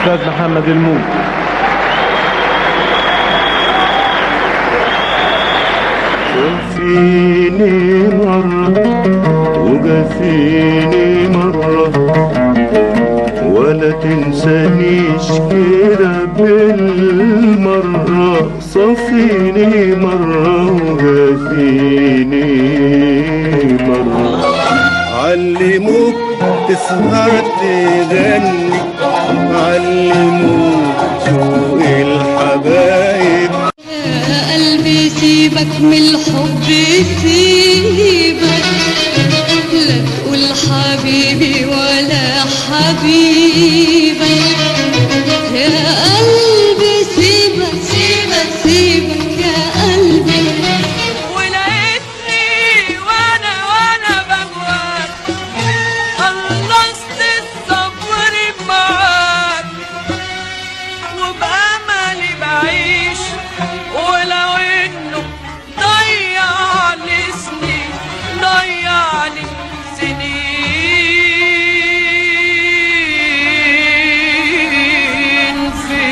الأستاذ محمد الموجي. شوفيني مرة وجفيني مرة ولا تنسانيش كده بالمرة، صفيني مرة وجفيني مرة. علموك تسهر تغني، علموك شوق الحبايب. يا قلبي سيبك من الحب، سيبك لا تقول حبيبي ولا حبيبك. يا قلبي سيبك سيبك سيبك يا قلبي. ولقيتني وانا بهواك، خلصت الصبر معاك وبأملي بعيش، ولو انه ضيعني سنين ضيعني سنين في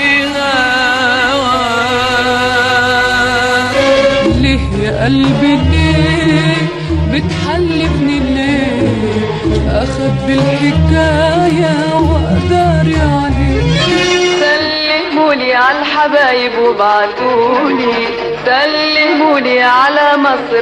هواك. ليه يا قلبي ليه بتحلفني ليه؟ اخبي الحكاية واقدر عليك. سلمولي على الحبايب وبعتولي، سلمولي على مصر،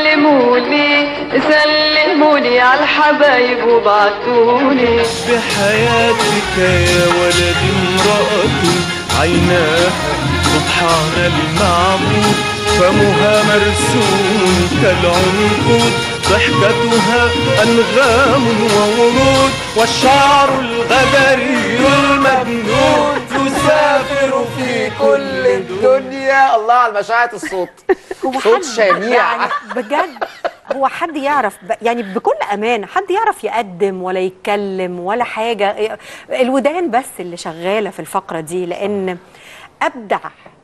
سلمولي على الحبايب وبعتولي. بحياتك يا ولد امرأة عيناها سبحان المعبود، فمها مرسوم كالعنقود، ضحكتها أنغام وورود، والشعر الغدري المجنون يسافر في كل الدنيا. الله على مشاعة الصوت، هو صوت حد شنيع يعني بجد، هو حد يعرف يعني بكل أمانة حد يعرف يقدم ولا يتكلم ولا حاجة؟ الودان بس اللي شغالة في الفقرة دي، لأن أبدع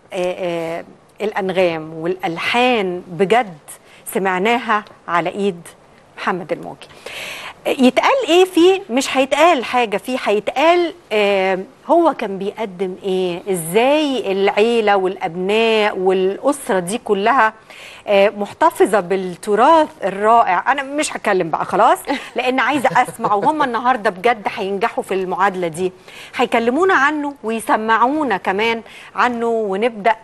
الأنغام والألحان بجد سمعناها على إيد محمد الموجي. يتقال ايه فيه؟ مش هيتقال حاجه فيه، هيتقال هو كان بيقدم ايه، ازاي العيله والابناء والاسره دي كلها محتفظه بالتراث الرائع. انا مش هتكلم بقى خلاص، لان عايزه اسمع، وهم النهارده بجد هينجحوا في المعادله دي، هيكلمونا عنه ويسمعونا كمان عنه. ونبدا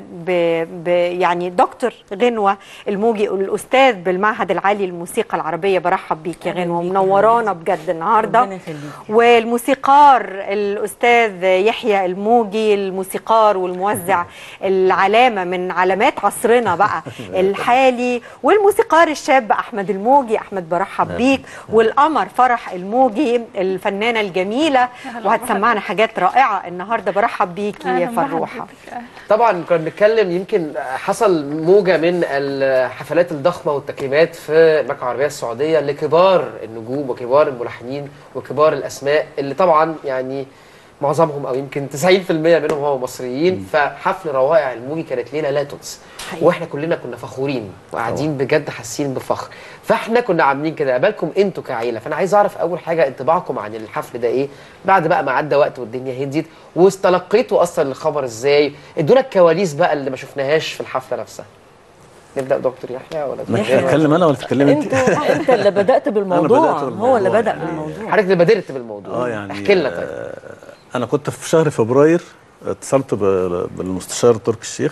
يعني دكتور غنوه الموجي، الاستاذ بالمعهد العالي للموسيقى العربيه. برحب بيك يا غنوه، منورانا بجد النهارده. والموسيقار الاستاذ يحيى الموجي، الموسيقار والموزع العلامه من علامات عصرنا بقى الحالي، والموسيقار الشاب احمد الموجي. احمد برحب بيك. والقمر فرح الموجي الفنانه الجميله، وهتسمعنا حاجات رائعه النهارده. برحب بيكي يا فروحه. طبعا كنا بنتكلم، يمكن حصل موجة من الحفلات الضخمة والتكريمات في المملكة العربية السعودية لكبار النجوم وكبار الملحنين وكبار الأسماء اللي طبعا يعني معظمهم او يمكن 90% منهم هم مصريين. فحفل روائع الموجي كانت ليله لا تنسى، واحنا كلنا كنا فخورين وقاعدين بجد حاسين بفخر. فاحنا كنا عاملين كده بالكم انتوا كعيله. فانا عايز اعرف اول حاجه انطباعكم عن الحفل ده ايه بعد بقى ما عدى وقت والدنيا هديت، واستلقيتوا اصلا الخبر ازاي؟ ادونا الكواليس بقى اللي ما شفناهاش في الحفله نفسها. نبدا دكتور يحيى ولا اتكلم انا ولا تتكلم انت؟ انت اللي بدات بالموضوع. هو اللي بدا بالموضوع. حضرتك اللي بدرت بالموضوع. يعني احكي لنا. طيب انا كنت في شهر فبراير اتصلت بالمستشار تركي الشيخ،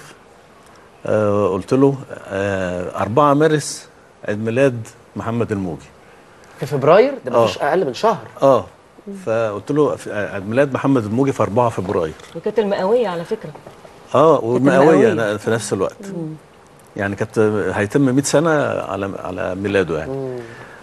قلت له 4 مارس عيد ميلاد محمد الموجي في فبراير، ده مفيش اقل من شهر. فقلت له عيد ميلاد محمد الموجي في 4 فبراير، وكانت المئويه على فكره. والمئويه في نفس الوقت. يعني كانت هيتم 100 سنه على ميلاده يعني.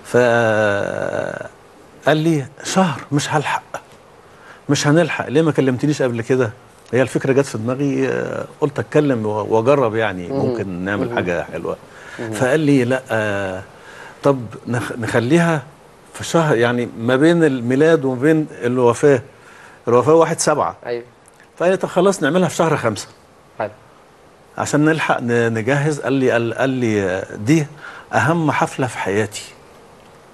فقال لي شهر مش هلحق، مش هنلحق. ليه ما كلمتنيش قبل كده؟ هي الفكره جت في دماغي، قلت اتكلم واجرب يعني ممكن نعمل حاجه حلوه. فقال لي لا، طب نخليها في شهر، يعني ما بين الميلاد وما بين الوفاه 1/7. ايوه. فقال لي طب خلاص نعملها في شهر 5 حلو عشان نلحق نجهز. قال لي دي اهم حفله في حياتي.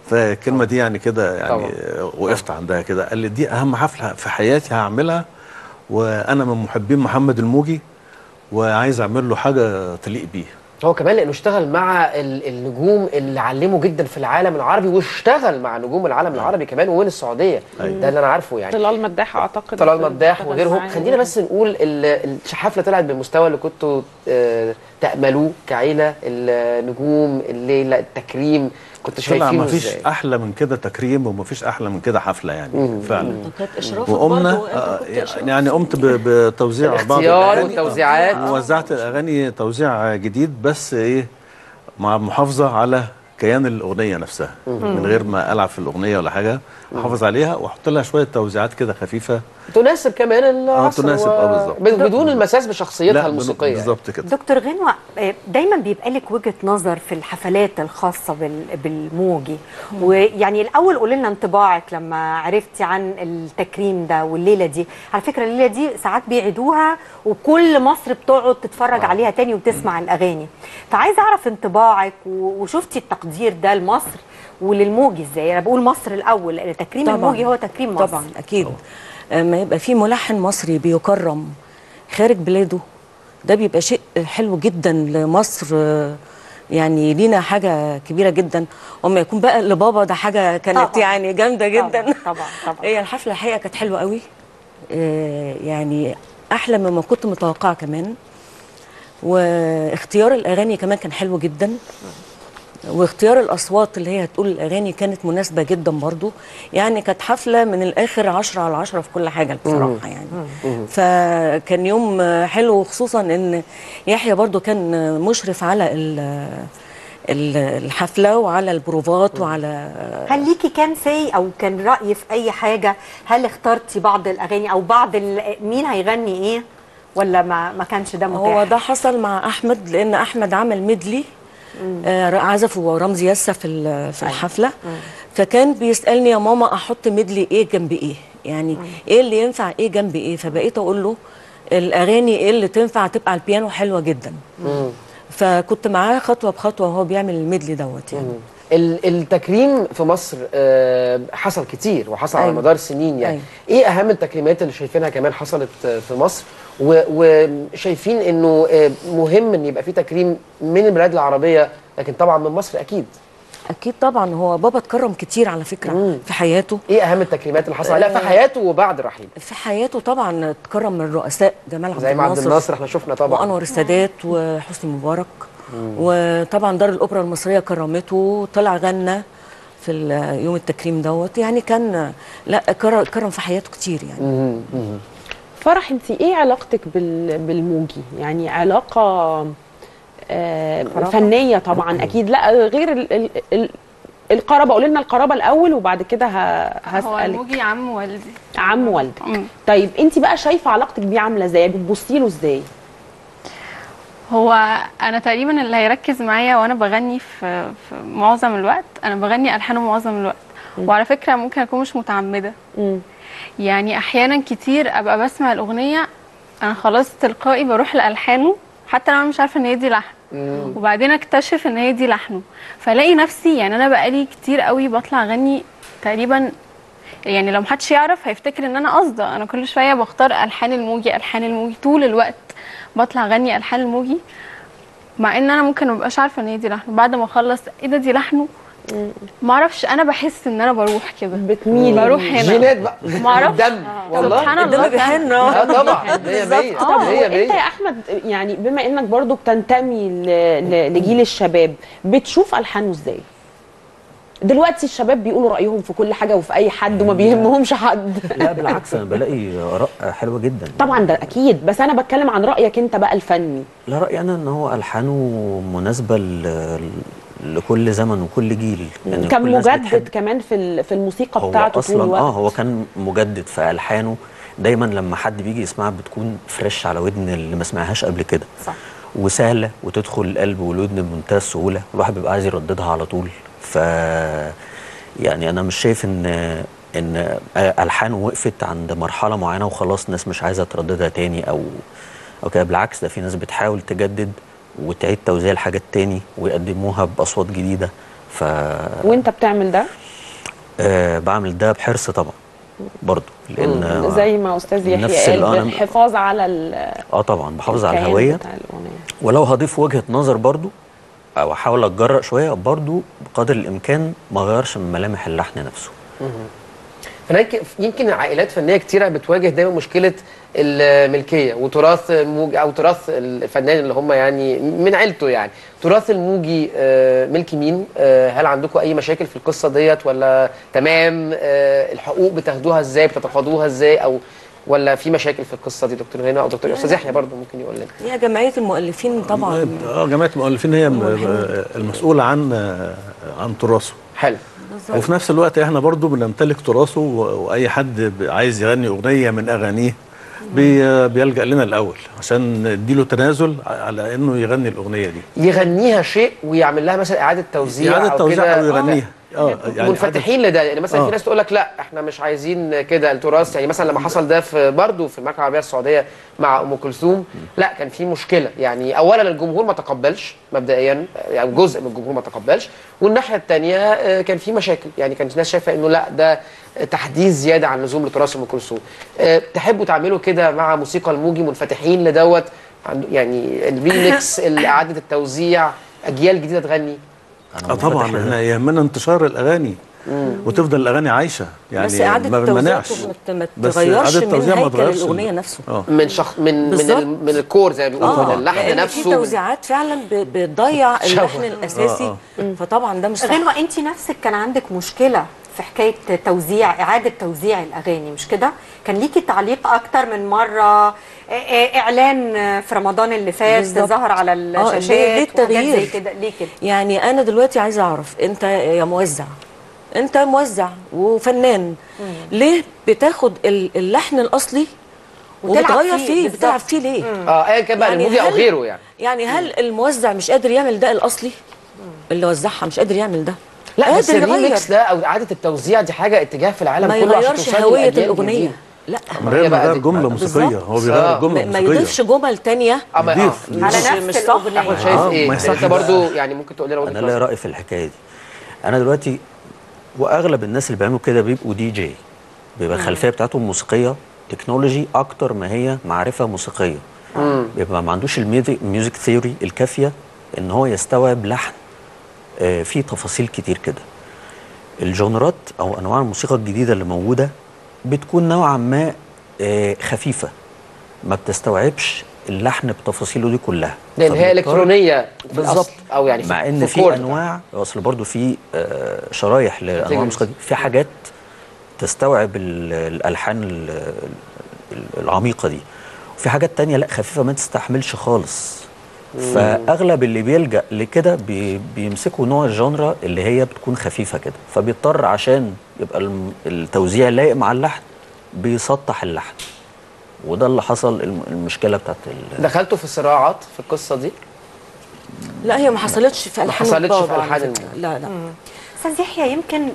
فالكلمه دي يعني كده يعني طبعا. وقفت عندها كده. قال لي دي اهم حفله في حياتي هعملها، وانا من محبين محمد الموجي وعايز اعمل له حاجه تليق بيه. هو كمان لانه اشتغل مع النجوم اللي علموا جدا في العالم العربي، واشتغل مع نجوم العالم العربي كمان وين السعوديه. ده اللي انا عارفه يعني. طلال مداح اعتقد، طلال مداح اشتغل وغيرهم. معاه. خلينا بس نقول الحفله طلعت بالمستوى اللي كنتوا تأملوه كعيله، النجوم، الليله، التكريم، كنتوا شايفينه ما فيش ازاي؟ احلى من كده تكريم، وما فيش احلى من كده حفله يعني فعلا. كانت اشرافك وقمنا برضه، أنت كنت إشراف. يعني قمت بتوزيع بعض الاختيار الاغاني والتوزيعات. ووزعت الاغاني توزيع جديد، بس ايه مع المحافظه على كيان الاغنيه نفسها، من غير ما العب في الاغنيه ولا حاجه، احافظ عليها واحط لها شويه توزيعات كده خفيفه تناسب كمان العصر. تناسب بالظبط. بدون المساس بشخصيتها لا الموسيقيه. بالظبط كده. دكتور غنوة، دايما بيبقى لك وجهة نظر في الحفلات الخاصة بالموجي، ويعني الأول قولي لنا انطباعك لما عرفتي عن التكريم ده والليلة دي. على فكرة الليلة دي ساعات بيعيدوها وكل مصر بتقعد تتفرج عليها تاني وتسمع الأغاني، فعايزة أعرف انطباعك وشفتي التقدير ده لمصر وللموجي ازاي. أنا بقول مصر الأول لأن تكريم طبعاً. الموجي هو تكريم مصر. طبعا اكيد. ما يبقى في ملحن مصري بيكرم خارج بلاده، ده بيبقى شيء حلو جدا لمصر، يعني لينا حاجه كبيره جدا. وما يكون بقى لبابا ده حاجه كانت طبعاً. يعني جامده جدا. طبعا طبعا. هي الحفله الحقيقه كانت حلوه قوي، يعني احلى مما كنت متوقعه كمان. واختيار الاغاني كمان كان حلو جدا، واختيار الاصوات اللي هي هتقول الاغاني كانت مناسبه جدا برضو. يعني كانت حفله من الاخر 10 على 10 في كل حاجه بصراحه يعني. فكان يوم حلو، وخصوصا ان يحيى برضو كان مشرف على الحفله وعلى البروفات وعلى. هل ليكي كان او كان رأي في اي حاجه؟ هل اخترتي بعض الاغاني او بعض مين هيغني ايه، ولا ما كانش ده متاح؟ هو ده حصل مع احمد، لان احمد عمل ميدلي عزفوا رمزي ياسا في الحفله. فكان بيسالني يا ماما احط ميدلي ايه جنب ايه، يعني ايه اللي ينفع ايه جنب ايه. فبقيت اقول له الاغاني ايه اللي تنفع تبقى على البيانو حلوه جدا. فكنت معاه خطوه بخطوه وهو بيعمل الميدلي دوت يعني. التكريم في مصر حصل كتير وحصل على أيوة. مدار السنين يعني. أيوة. ايه اهم التكريمات اللي شايفينها كمان حصلت في مصر، وشايفين انه مهم ان يبقى في تكريم من البلاد العربيه، لكن طبعا من مصر اكيد؟ اكيد طبعا. هو بابا اتكرم كتير على فكره في حياته. ايه اهم التكريمات اللي حصل عليها في حياته وبعد رحيله؟ في حياته طبعا اتكرم من الرؤساء، جمال عبد زي ما عبد الناصر احنا شفنا طبعا، وانور السادات وحسني مبارك. وطبعا دار الاوبرا المصريه كرمته، طلع غنى في يوم التكريم دوت. يعني كان لا كرم في حياته كتير يعني. فرح، انت ايه علاقتك بالموجي؟ يعني علاقه فنيه طبعا اكيد، لا غير القرابه. قولي لنا القرابه الاول وبعد كده هسالك. هو الموجي عم والدي. عم والدك. طيب انت بقى شايفه علاقتك بيه عامله ازاي؟ بتبصي له ازاي؟ هو انا تقريبا اللي هيركز معايا وانا بغني في معظم الوقت، انا بغني الحانه معظم الوقت. وعلى فكره ممكن اكون مش متعمده. يعني احيانا كتير ابقى بسمع الاغنيه انا خلاص تلقائي بروح لالحانه حتى لو انا مش عارفه ان هي دي لحن، وبعدين اكتشف ان هي دي لحنه. فلاقي نفسي يعني انا بقالي كتير قوي بطلع اغني تقريبا، يعني لو محدش يعرف هيفتكر ان انا قاصده. انا كل شويه بختار الحان الموجي طول الوقت، بطلع اغني الحان الموجي، مع ان انا ممكن مبقاش عارفه ان هي دي لحنه. بعد ما اخلص ايه ده دي لحنه، ما اعرفش، انا بحس ان انا بروح كده، بتميل، بروح هنا جينات بقى، ما اعرفش. دم والله، سبحان الله. الدم بيحن. طبعا 100%. انت يا احمد يعني بما انك برضو بتنتمي لجيل الشباب، بتشوف الحانه ازاي؟ دلوقتي الشباب بيقولوا رايهم في كل حاجه وفي اي حد وما بيهمهمش حد. لا بالعكس، انا بلاقي اراء حلوه جدا. طبعا ده اكيد، بس انا بتكلم عن رايك انت بقى الفني. لا، رايي انا ان هو الحانه مناسبه لكل زمن وكل جيل. يعني كان مجدد كمان في الموسيقى بتاعته طول الوقت. هو كان مجدد في الحانه. دايما لما حد بيجي يسمعها بتكون فريش على ودن اللي ما سمعهاش قبل كده. صح. وسهله وتدخل القلب والودن بمنتهى السهوله، الواحد بيبقى عايز يرددها على طول. ف يعني انا مش شايف ان الحانه وقفت عند مرحله معينه وخلاص الناس مش عايزه ترددها تاني او كده. بالعكس، ده في ناس بتحاول تجدد وتعيد توزيع الحاجات تاني ويقدموها باصوات جديده. وانت بتعمل ده؟ بعمل ده بحرص طبعا برضو، لان زي ما استاذ نفس يحيى قال، الآن- بالحفاظ على طبعا بحافظ على الكيان الهويه، بتاع الأغنية. ولو هضيف وجهه نظر برضو او احاول اتجرأ شويه برضو بقدر الامكان ما اغيرش من ملامح اللحن نفسه. هناك يمكن عائلات فنيه كتيره بتواجه دايما مشكله الملكيه وتراث الموجي او تراث الفنان اللي هم يعني من عيلته، يعني تراث الموجي ملك مين؟ هل عندكم اي مشاكل في القصه ديت ولا تمام؟ الحقوق بتاخدوها ازاي؟ بتتقاضوها ازاي؟ او ولا في مشاكل في القصه دي؟ دكتور هنا او دكتور استاذ يحيى برضه ممكن يقول لنا. هي جمعيه المؤلفين طبعا. جمعيه المؤلفين هي المسؤوله عن تراثه. حلو. وفي نفس الوقت احنا برضو بنمتلك تراثه، واي حد عايز يغني اغنيه من اغانيه بيلجأ لنا الاول عشان نديله تنازل على انه يغني الاغنيه دي، يغنيها شيء ويعمل لها مثلا اعاده توزيع اعاده توزيع او يغنيها. يعني منفتحين لده، يعني مثلا في ناس تقول لك لا احنا مش عايزين كده التراث، يعني مثلا لما حصل ده في برضه في المملكه العربيه السعوديه مع ام كلثوم، لا كان في مشكله، يعني اولا الجمهور ما تقبلش مبدئيا، يعني جزء من الجمهور ما تقبلش، والناحيه الثانيه كان في مشاكل، يعني كانت الناس شايفه انه لا ده تحديث زياده عن اللزوم لتراث ام كلثوم. تحبوا تعملوا كده مع موسيقى الموجي، منفتحين لدوت، يعني الريميكس، اعاده التوزيع، اجيال جديده تغني؟ طبعا احنا يهمنا انتشار الاغاني وتفضل الاغاني عايشه، يعني بس اعاده التوزيع ما تغيرش من هيكل الاغنيه نفسه، من الكور زي ما بيقولوا، من اللحن نفسه. في توزيعات فعلا بتضيع اللحن الاساسي، فطبعا ده مش صح. غنوة انت نفسك كان عندك مشكله في حكايه اعاده توزيع الاغاني، مش كده؟ كان ليكي تعليق اكتر من مره، اعلان في رمضان اللي فات ظهر على الشاشات ليه التغيير زي كده، ليه كده؟ يعني انا دلوقتي عايزه اعرف، انت يا موزع، انت موزع وفنان، ليه بتاخد اللحن الاصلي وبتغير فيه؟ بتلعب فيه ليه؟ ايا كان بقى الموجي او غيره، يعني هل الموزع مش قادر يعمل ده الاصلي؟ اللي وزعها مش قادر يعمل ده؟ لا بس الريميكس ده او اعاده التوزيع دي حاجه اتجاه في العالم كله، ما يغيرش هويه الاغنيه. لا بيغير جمله موسيقيه، هو بيغير جمله موسيقيه، ما يضيفش جمل ثانيه على نفس الاغنيه. احمد شايف ايه؟ انت برضو يعني ممكن تقول لنا انا ليا راي في الحكايه دي. انا دلوقتي واغلب الناس اللي بيعملوا كده بيبقوا دي جي، بيبقى الخلفيه بتاعتهم موسيقيه تكنولوجي اكتر ما هي معرفه موسيقيه. بيبقى ما عندوش الميوزك ثيوري الكافيه ان هو يستوعب لحن فيه تفاصيل كتير كده. الجونرات او انواع الموسيقى الجديده اللي موجوده بتكون نوعا ما خفيفه، ما بتستوعبش اللحن بتفاصيله دي كلها، لان هي الكترونيه بالظبط، او يعني مع ان في انواع، اصل برضو في شرايح لانواع الموسيقى دي، في حاجات تستوعب الالحان العميقه دي، وفي حاجات تانية لا خفيفه ما تستحملش خالص. فاغلب اللي بيلجأ لكده بيمسكوا نوع الجانرا اللي هي بتكون خفيفه كده، فبيضطر عشان يبقى التوزيع لايق مع اللحن بيسطح اللحن، وده اللي حصل. المشكله بتاعت دخلتوا في صراعات في القصه دي؟ لا هي ما حصلتش في الحان، لا استاذ يحيى يمكن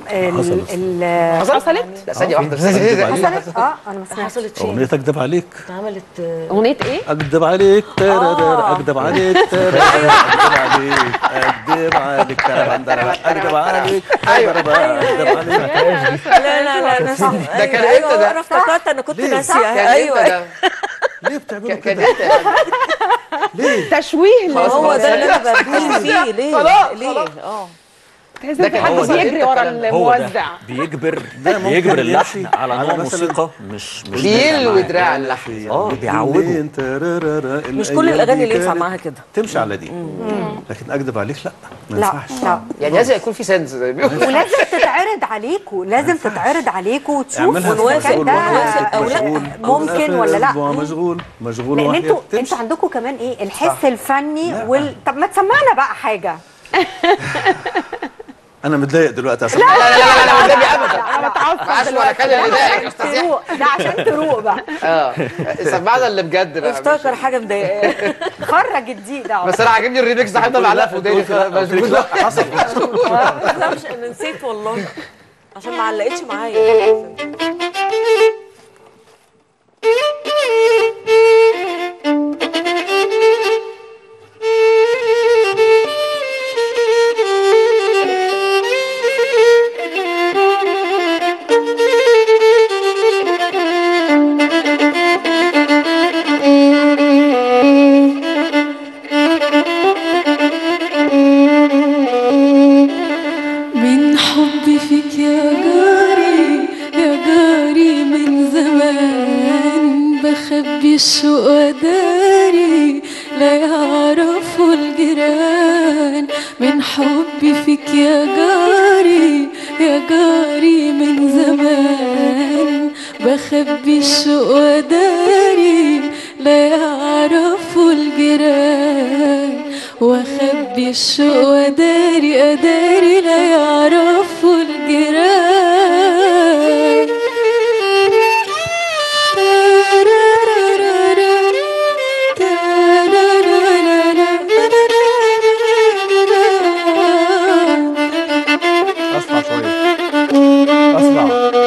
حصلت؟ لا ثانيه واحده، حصلت انا ما سمعتش. حصلت اغنيه اكدب عليك، اتعملت اغنيه ايه؟ اكدب عليك، اكدب عليك، اكدب عليك، اكدب عليك، اكدب عليك، اكدب عليك. لا ده كان امتى ده؟ انا افتكرت، انا كنت ناسيه. ايوه ليه بتعملوا كان كده؟ امتى يعني؟ ليه؟ تشويه هو ده اللي انا بتكلم فيه. ليه؟ خلاص. تحس ان في حد بيجري ورا الموزع، بيجبر اللحن على نوع موسيقى مش بيلوي دراع اللحن، بيعوده. مش كل الاغاني اللي ينفع معاها كده تمشي على دي، لكن اكدب عليك لا، ما ينفعش. لا يعني لازم يكون في سنس زي ما بيقولوا، ولازم تتعرض عليكم، لازم تتعرض عليكم وتشوف ونوافق او لا، ممكن ولا لا. مشغول لان انتوا عندكم كمان ايه الحس الفني طب ما تسمعنا بقى حاجه. انا متضايق دلوقتي عشان لا قدامي ابدا، انا بتعصب معاش ولا كان اللي ضايقك يا استاذ يحيى. ده عشان تروق بقى. سمعنا اللي بجد بقى، افتكر حاجه مضايقاه. خرج الدقيق ده. بس انا عاجبني الريميكس ده، هيفضل معلق في وداني. مشغول حصل لا مش انا نسيت والله عشان ما علقتش معايا. زمان بخبي الشوق وداري لا يعرفوا الجيران من حبي فيك يا جاري يا جاري من زمان بخبي الشوق وداري لا يعرفوا الجيران واخبي الشوق وداري اداري لا يعرفوا الجيران اسرع شويه اسرع.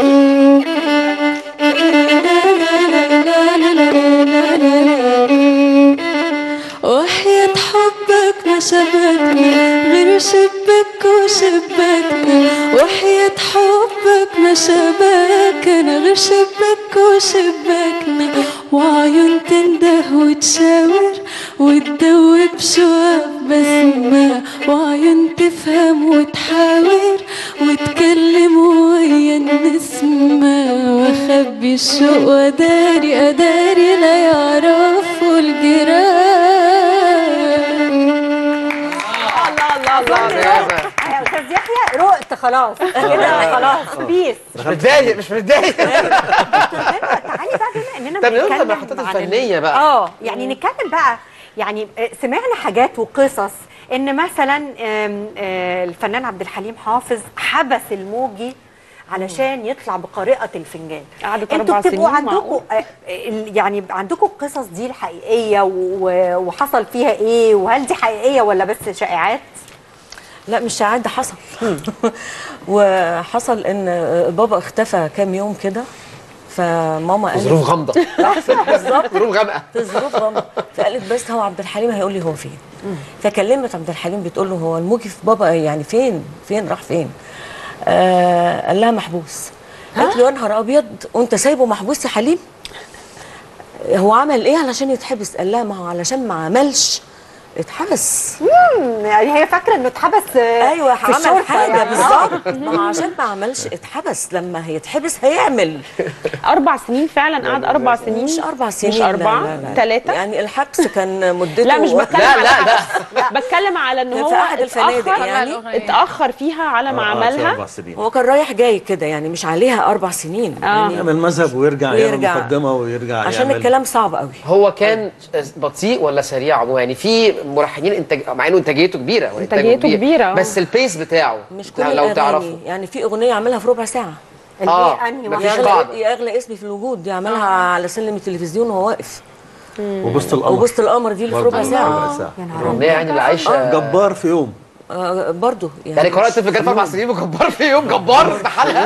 وحياة حبك ما شبكنا غير شبك وشبكنا وحياة حبك ما شبكنا غير شبك وشبكنا وعيون تنده وتشاور وتدوب شوق بسمة وعيون تفهم وتحاور وتكلم ويا النسمة واخبي الشوق وداري اداري لا يعرفوا الجيران. الله يا استاذ يحيى رقت خلاص كده خلاص بيس. مش متضايق مش متضايق. تعالي بقى بما اننا طب نقول بنتكلم المحطات عن الفنيه بقى. يعني نتكلم بقى يعني سمعنا حاجات وقصص ان مثلا الفنان عبد الحليم حافظ حبس الموجي علشان يطلع بقارئة الفنجان. قعدت انتوا 4 بتبقوا سنين عندكم يعني عندكم القصص دي الحقيقية وحصل فيها ايه وهل دي حقيقية ولا بس شائعات؟ لا مش شائعات، ده حصل. وحصل ان بابا اختفى كام يوم كده، فماما قالت ظروف غامضه. بالظبط ظروف غامقه. ظروف غامضه، فقالت بس هو عبد الحليم هيقول لي هو فين. فكلمت عبد الحليم بتقول له هو الموجي في بابا يعني فين راح فين. قال لها محبوس. قالت له يا نهار ابيض وانت سايبه محبوس يا حليم؟ هو عمل ايه علشان يتحبس؟ قال لها ما هو علشان ما عملش اتحبس. يعني هي فاكره انه اتحبس. ايوه في عمل حاجه يعني. بالظبط. ما هو عشان ما عملش اتحبس، لما هيتحبس هيعمل. 4 سنين فعلا قعد 4 سنين. مش 4 سنين، مش 4 3 يعني الحبس كان مدته لا مش بتكلم لا بتكلم على ان هو في احد الفنادق يعني اتاخر فيها على ما عملها. 4 سنين. هو كان رايح جاي كده يعني مش عليها 4 سنين. يعني يعمل مذهب ويرجع يعمل مقدمه ويرجع عشان يعمل. الكلام صعب قوي. هو كان بطيء ولا سريع عموما؟ يعني في ملحنين مع انه انتاجيته كبيره انتاجيته كبيره بس البيس بتاعه مش كل لو الأغاني. تعرفوا يعني في اغنيه عملها في ربع ساعه. مفيش قاعده. يا اغلى اسمي في الوجود دي عملها على سلم التلفزيون وهو واقف. وبوسط القمر. وبوسط القمر دي اللي في ربع ساعه. الاغنيه يعني اللي عايشه جبار في يوم. برضه يعني قراءة الفنجان في 4 سنين وجبار في يوم. جبار بحالها.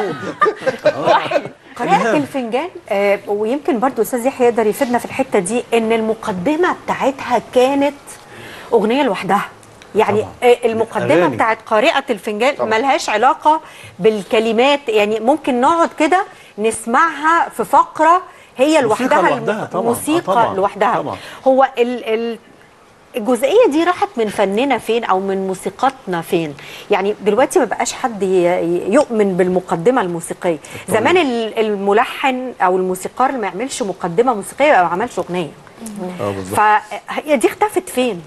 قراءة الفنجان ويمكن برضو أستاذ يحيى يقدر يفيدنا في الحتة دي إن المقدمة بتاعتها كانت أغنية لوحدها. يعني المقدمة أغاني. بتاعت قارئة الفنجان ملهاش علاقة بالكلمات، يعني ممكن نقعد كده نسمعها في فقرة هي لوحدها. موسيقى لوحدها. طبعا. هو الجزئية دي راحت من فننا فين أو من موسيقاتنا فين؟ يعني دلوقتي ما بقاش حد يؤمن بالمقدمة الموسيقية. زمان الملحن أو الموسيقار اللي ما يعملش مقدمة موسيقية أو ما عملش أغنية. بالظبط. فهي دي اختفت فين؟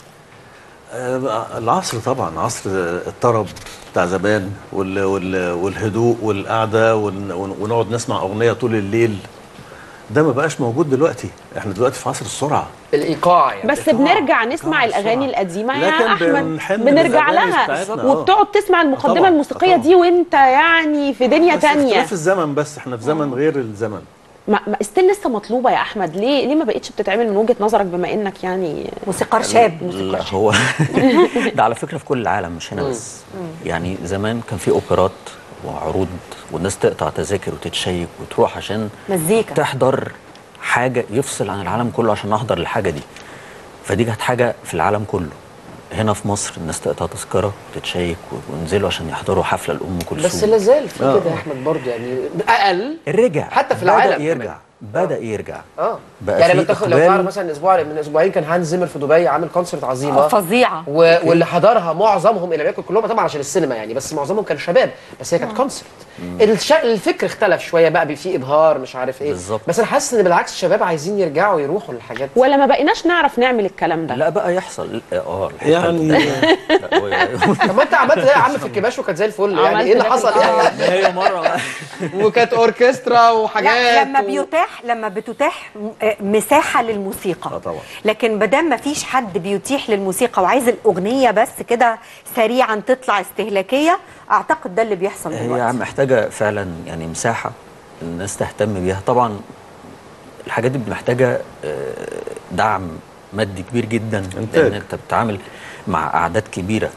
العصر طبعا، عصر الطرب بتاع زمان والهدوء والقعده ونقعد نسمع اغنيه طول الليل. ده ما بقاش موجود دلوقتي. احنا دلوقتي في عصر السرعه، الايقاع يعني. بس بنرجع نسمع الاغاني القديمه يا احمد، بنرجع لها وبتقعد تسمع المقدمه الموسيقيه دي وانت يعني في دنيا تانية. اختلاف الزمن، بس احنا في زمن غير الزمن. ما استيل لسه مطلوبه يا احمد. ليه ما بقتش بتتعمل من وجهه نظرك بما انك يعني موسيقار شاب؟ لا هو ده على فكره في كل العالم مش هنا بس. يعني زمان كان في اوبرات وعروض والناس تقطع تذاكر وتتشيك وتروح عشان مزيكا تحضر حاجه يفصل عن العالم كله عشان احضر الحاجه دي. فدي كانت حاجه في العالم كله. هنا في مصر الناس تقطع تذكره وتتشيك وينزلوا عشان يحضروا حفله لام كلثوم. بس لا زال في كده يا احمد برضه، يعني اقل رجع حتى في العالم بدأ يرجع. يعني لو تعرف مثلا من اسبوعين كان هانز زيمر في دبي عامل كونسرت عظيمه فظيعه، واللي حضرها معظمهم الى يكن كلهم طبعا عشان السينما يعني، بس معظمهم كان شباب، بس هي كانت كونسرت. الفكر اختلف شويه بقى، في ابهار مش عارف ايه بالظبط. بس انا حاسس ان بالعكس الشباب عايزين يرجعوا يروحوا للحاجات ولا ما بقيناش نعرف نعمل الكلام ده؟ لا بقى يحصل يعني طب ما انت عملت ايه يا عم في الكباش وكانت زي الفل يعني، ايه اللي حصل يعني؟ هي مره وكانت اوركسترا وحاجات لما بتتاح مساحه للموسيقى. طبعا. لكن ما دام ما فيش حد بيتيح للموسيقى وعايز الاغنيه بس كده سريعا تطلع استهلاكيه، اعتقد ده اللي بيحصل دلوقتي. هي محتاجه فعلا يعني مساحه الناس تهتم بيها. طبعا الحاجات دي محتاجه دعم مادي كبير جدا، لان انت بتتعامل مع اعداد كبيره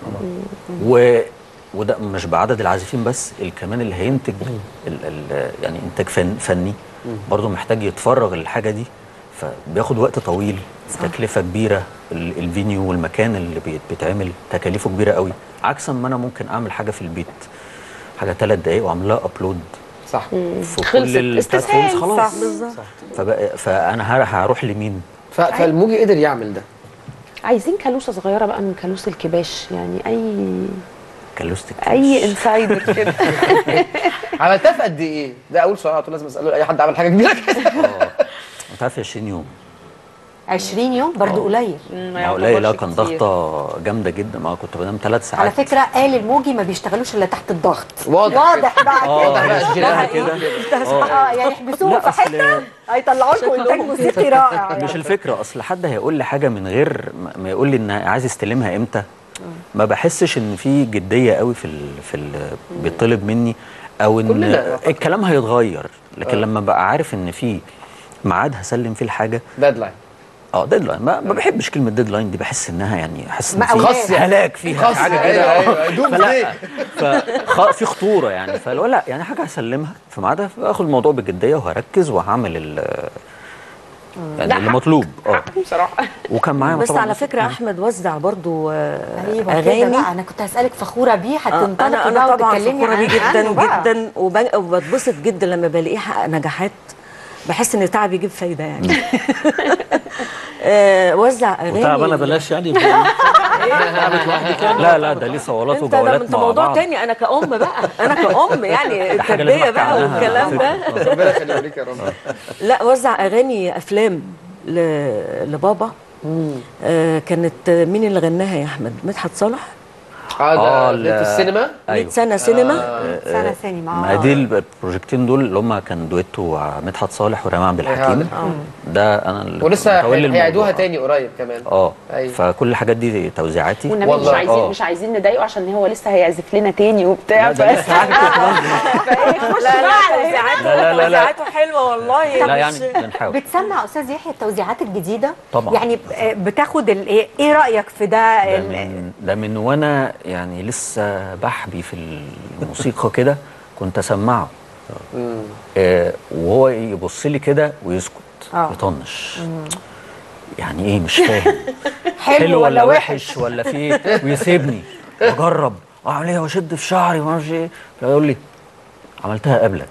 وده مش بعدد العازفين بس، كمان اللي هينتج يعني انتاج فني برضه محتاج يتفرغ للحاجه دي، فبياخد وقت طويل، تكلفه كبيره، الفينيو والمكان اللي بيتعمل تكاليفه كبيره قوي، عكس ما انا ممكن اعمل حاجه في البيت، حاجه 3 دقايق واعمل لها ابلود صح في كل البلاتفورمز خلاص. بالظبط. فانا هروح لمين؟ فالموجي قدر يعمل ده. عايزين كالوسه صغيره بقى من كالوس الكباش، يعني كالوستك اي انسايدر كده. عملتها في قد ايه؟ ده اول سؤال على طول لازم اساله اي حد عمل حاجه كبيره كده. انت عارف 20 يوم 20 يوم برضو قليل. قليل. لا كان ضغطه جامده جدا، ما كنت بنام 3 ساعات. على فكره قال الموجي ما بيشتغلوش الا تحت الضغط. واضح بقى واضح بقى كده. يعني يحبسوهم في حته هيطلعوا لكم انتاج موسيقي رائع يعني. مش الفكره، اصل حد هيقول لي حاجه من غير ما يقول لي ان عايز يستلمها امتى، ما بحسش ان في جديه قوي في بيطلب مني، او ان الكلام هيتغير. لكن لما بقى عارف ان في ميعاد هسلم فيه الحاجه، ديدلاين. ديدلاين. ما بحبش كلمه ديدلاين دي، بحس انها يعني حاسس ان في هلاك فيها حاجه كده. في خطوره يعني. فلو لا يعني حاجه هسلمها في ميعادها، باخد الموضوع بجديه وهركز وهعمل يعني اللي مطلوب. بصراحه. وكان معايا بس على فكره احمد وزع برضو اغاني. انا كنت هسالك فخوره بيه، هتنطلقي انا طبعا فخوره بيه جدا جدا وبتبسط جدا لما بلاقيه حقق نجاحات، بحس ان تعب يجيب فايده يعني. وزع اغاني. وتعب انا بلاش يعني. لا ده ليه صولات وجولات مع موضوع بعض. تاني. انا كأم بقى، انا كأم يعني التربيه بقى والكلام ده. ربنا يخليك يا رب. لا وزع اغاني افلام لبابا. كانت مين اللي غناها يا احمد؟ مدحت صالح. ده في السينما. 100 سنه سينما. سنه سينما. ما دي البروجكتين دول اللي هم كان دويتو مدحت صالح وريمان عبد الحكيم. ده انا اللي ولسه هيعيدوها تاني قريب كمان. أيوة. فكل الحاجات دي توزيعاتي. والنبي مش عايزين نضايقه عشان هو لسه هيعزف لنا تاني وبتاع. لا توزيعاته حلوه والله. لا يعني بنحاول. بتسمع استاذ يحيى التوزيعات الجديده طبعا، يعني بتاخد ايه رايك في ده؟ ده من وانا يعني لسه بحبي في الموسيقى كده كنت اسمعه، وهو يبص لي كده ويسكت يطنش، يعني ايه مش فاهم. حلو ولا وحش ولا في ايه، ويسيبني اجرب اعمل ايه واشد في شعري وما اعرفش ايه، يقول لي عملتها قبلك.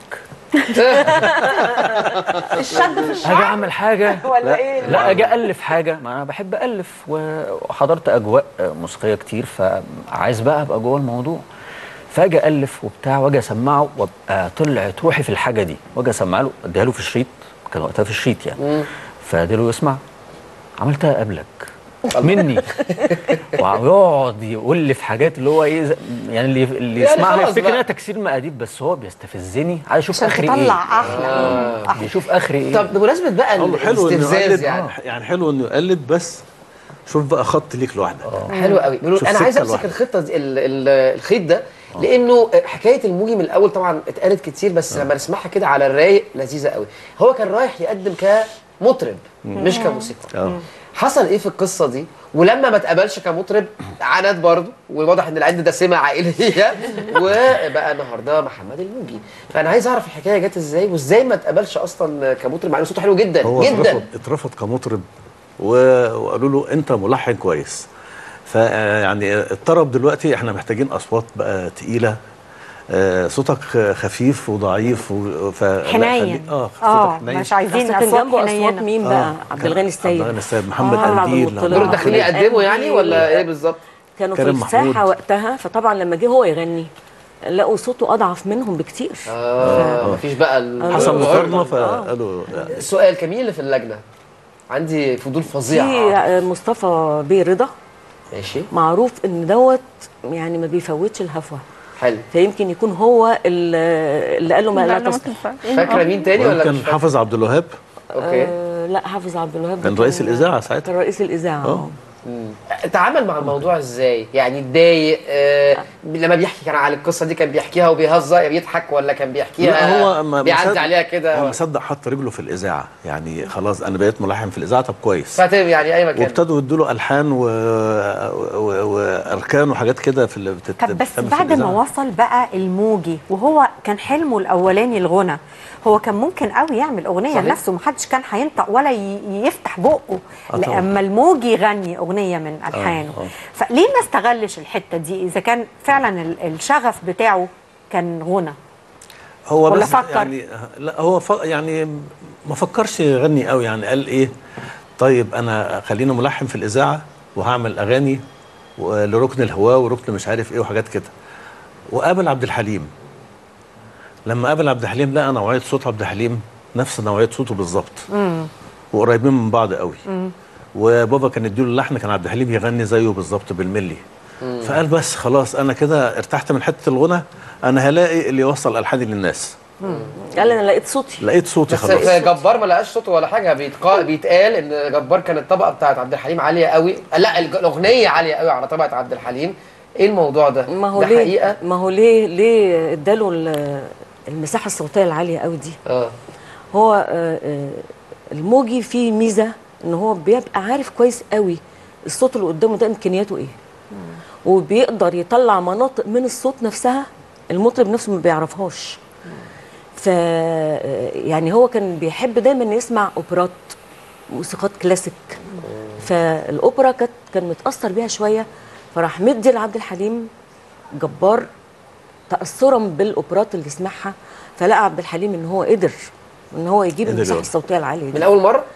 الشد في الشعر. اجي اعمل حاجه ولا ايه؟ لا اجي الف حاجه، ما انا بحب الف وحضرت اجواء موسيقيه كتير، فعايز بقى ابقى جوه الموضوع، فاجي الف وبتاع واجي اسمعه وابقى طلعت روحي في الحاجه دي، واجي اسمع له اديها له في الشريط، كان وقتها في الشريط يعني، فادي له يسمع عملتها قبلك مني، ويقعد يقول لي في حاجات اللي هو ايه يعني اللي يسمعها يفتكر انها تكسير مقاديف، بس هو بيستفزني عايز اشوف اخري ايه. تطلع احلى. بيشوف اخري ايه. طب بمناسبه بقى الاستفزاز يعني حلو انه يقلد، بس شوف بقى خط ليك لوحدك. حلو قوي. انا عايز امسك الخطه دي الخيط ده، لانه حكايه الموجي من الاول طبعا اتقالت كتير، بس لما نسمعها كده على الرايق لذيذه قوي. هو كان رايح يقدم كمطرب مش كموسيقى. حصل ايه في القصه دي؟ ولما ما اتقبلش كمطرب عند برضه، وواضح ان العند ده سمه عائليه، وبقى النهارده محمد الموجي. فانا عايز اعرف الحكايه جت ازاي، وازاي ما اتقبلش اصلا كمطرب مع انه صوته حلو جدا هو جدا. اترفض كمطرب وقالوا له انت ملحن كويس، فيعني الطرب دلوقتي احنا محتاجين اصوات بقى تقيله، صوتك خفيف وضعيف حنين. مش عايزين كان جنبه اصوات مين بقى؟ عبد الغني السيد، عبد الغني السيد، محمد قنديل، دول داخلين يقدموا يعني ولا ايه بالظبط؟ كانوا في الساحه وقتها، فطبعا لما جه هو يغني لقوا صوته اضعف منهم بكتير. مفيش بقى حصل مقارنه فقالوا السؤال كان مين اللي في اللجنه؟ عندي فضول فظيع. في مصطفى بيه رضا، ماشي، معروف ان دوت يعني ما بيفوتش الهفوه. حلو. فيمكن يكون هو اللي قال له ما لا تصلح. فاكره مين تاني ولا كان حافظ عبد الوهاب؟ اوكي. لا، حافظ عبد الوهاب كان رئيس الاذاعه ساعتها. كان رئيس الاذاعه. تعامل مع الموضوع ازاي؟ يعني اتضايق لما بيحكي كان على القصه دي، كان بيحكيها وبيهزر بيضحك، ولا كان بيحكيها هو بيعدي عليها كده؟ هو مصدق حط رجله في الاذاعه، يعني خلاص انا بقيت ملحن في الاذاعه، طب كويس. يعني اي مكان. وابتدوا يدوا له الحان واركان وحاجات كده في طب بس بعد ما وصل بقى الموجي، وهو كان حلمه الاولاني الغنى، هو كان ممكن قوي يعمل اغنيه لنفسه، محدش كان هينطق ولا يفتح بقه لما الموجي يغني اغنيه من الحانه. فليه ما استغلش الحته دي اذا كان فعلا الشغف بتاعه كان غنى؟ هو ولا بس فكر؟ يعني لا، هو يعني ما فكرش يغني قوي، يعني قال ايه، طيب انا خليني ملحن في الاذاعه وهعمل اغاني لركن الهواه وركن مش عارف ايه وحاجات كده. وقابل عبد الحليم، لما قابل عبد الحليم لقى نوعيه صوت عبد الحليم نفس نوعيه صوته بالظبط، وقريبين من بعض قوي. وبابا كان يديله اللحن، كان عبد الحليم يغني زيه بالظبط بالملي. فقال بس خلاص انا كده ارتحت من حته الغنى، انا هلاقي اللي يوصل الحاني للناس. قال انا لقيت صوتي خلاص. بس جبار ما لقاش صوته ولا حاجه. بيتقال ان جبار كان الطبقه بتاعت عبد الحليم عاليه قوي، لا الاغنيه عاليه قوي على طبقه عبد الحليم. ايه الموضوع ده؟ ما هو ده ليه حقيقه؟ ما هو ليه اداله المساحه الصوتيه العاليه قوي دي؟ هو الموجي فيه ميزه ان هو بيبقى عارف كويس قوي الصوت اللي قدامه ده امكانياته ايه، وبيقدر يطلع مناطق من الصوت نفسها المطرب نفسه ما بيعرفهاش. ف يعني هو كان بيحب دايما يسمع اوبرات، موسيقات كلاسيك. فالاوبرا كان متاثر بيها شويه، فراح مدي لعبد الحليم جبار تاثرا بالاوبرات اللي سمعها. فلقى عبد الحليم ان هو قدر ان هو يجيب المساحه الصوتيه العاليه دي من اول مره.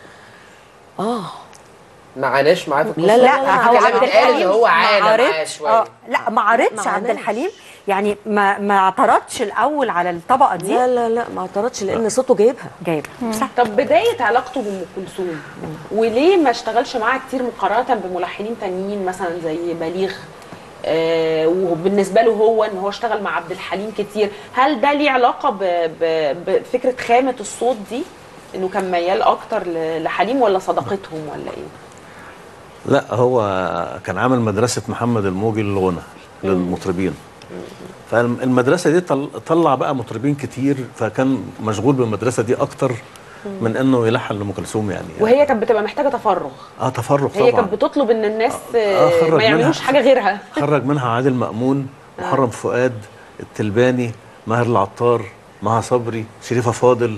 ما عاناش معاه في القصه؟ لا هو عبد الحليم هو عانى شويه. لا ما عارضش عبد الحليم، يعني ما اعترضش الاول على الطبقه دي. لا ما اعترضش لان صوته جايبها. طب بدايه علاقته بام كلثوم وليه ما اشتغلش معاها كتير مقارنه بملحنين تانيين مثلا زي بليغ؟ وبالنسبه له هو ان هو اشتغل مع عبد الحليم كتير، هل ده ليه علاقه بفكره خامه الصوت دي، انه كان ميال اكتر لحليم، ولا صداقتهم، ولا ايه؟ لا، هو كان عامل مدرسه محمد الموجي للغنى للمطربين. فالمدرسه دي طلع بقى مطربين كتير، فكان مشغول بالمدرسه دي اكتر من انه يلحن لام كلثوم يعني. وهي كانت بتبقى محتاجه تفرغ. تفرغ طبعا. هي كانت بتطلب ان الناس ما يعملوش حاجه غيرها. خرج منها عادل مأمون، محرم فؤاد، التلباني، ماهر العطار، مها صبري، شريفه فاضل،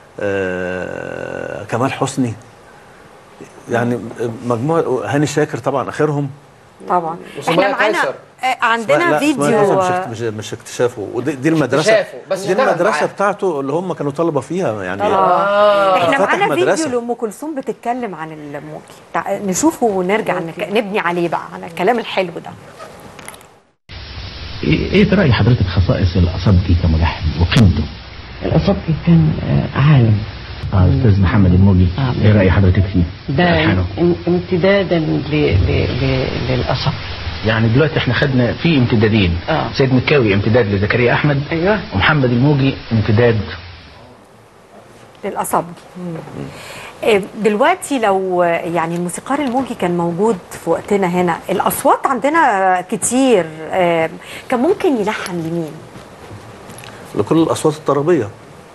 كمال حسني، يعني مجموعه، هاني شاكر طبعا اخرهم. طبعا احنا معانا عندنا فيديو مش اكتشافه، ودي المدرسه، دي المدرسه بتاعته اللي هم كانوا طلبه فيها يعني. احنا معانا فيديو لام كلثوم بتتكلم عن الموجي، نشوفه ونرجع نبني عليه بقى على الكلام الحلو ده. ايه راي حضرتك خصائص الأصابجي كملحن وقيمته؟ الأصابجي كان عالم. استاذ محمد الموجي، ايه راي حضرتك فيه؟ ده امتدادا للأصابجي. يعني دلوقتي احنا خدنا في امتدادين. سيد مكاوي امتداد لزكريا احمد. ايوه. ومحمد الموجي امتداد للأصابجي. دلوقتي لو يعني الموسيقار الموجي كان موجود في وقتنا هنا، الاصوات عندنا كتير، كان ممكن يلحن لمين؟ لكل الاصوات الطربيه.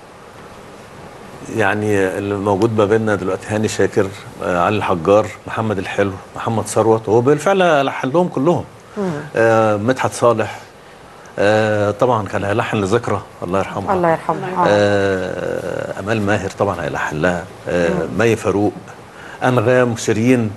يعني اللي موجود ما بيننا دلوقتي هاني شاكر، علي الحجار، محمد الحلو، محمد ثروت، وهو بالفعل لحن لهم كلهم. مدحت صالح، طبعا كان هيلحن لذكرى الله يرحمها. الله يرحمها. امال ماهر طبعا هيلحن لها. مي فاروق، انغام، شيرين،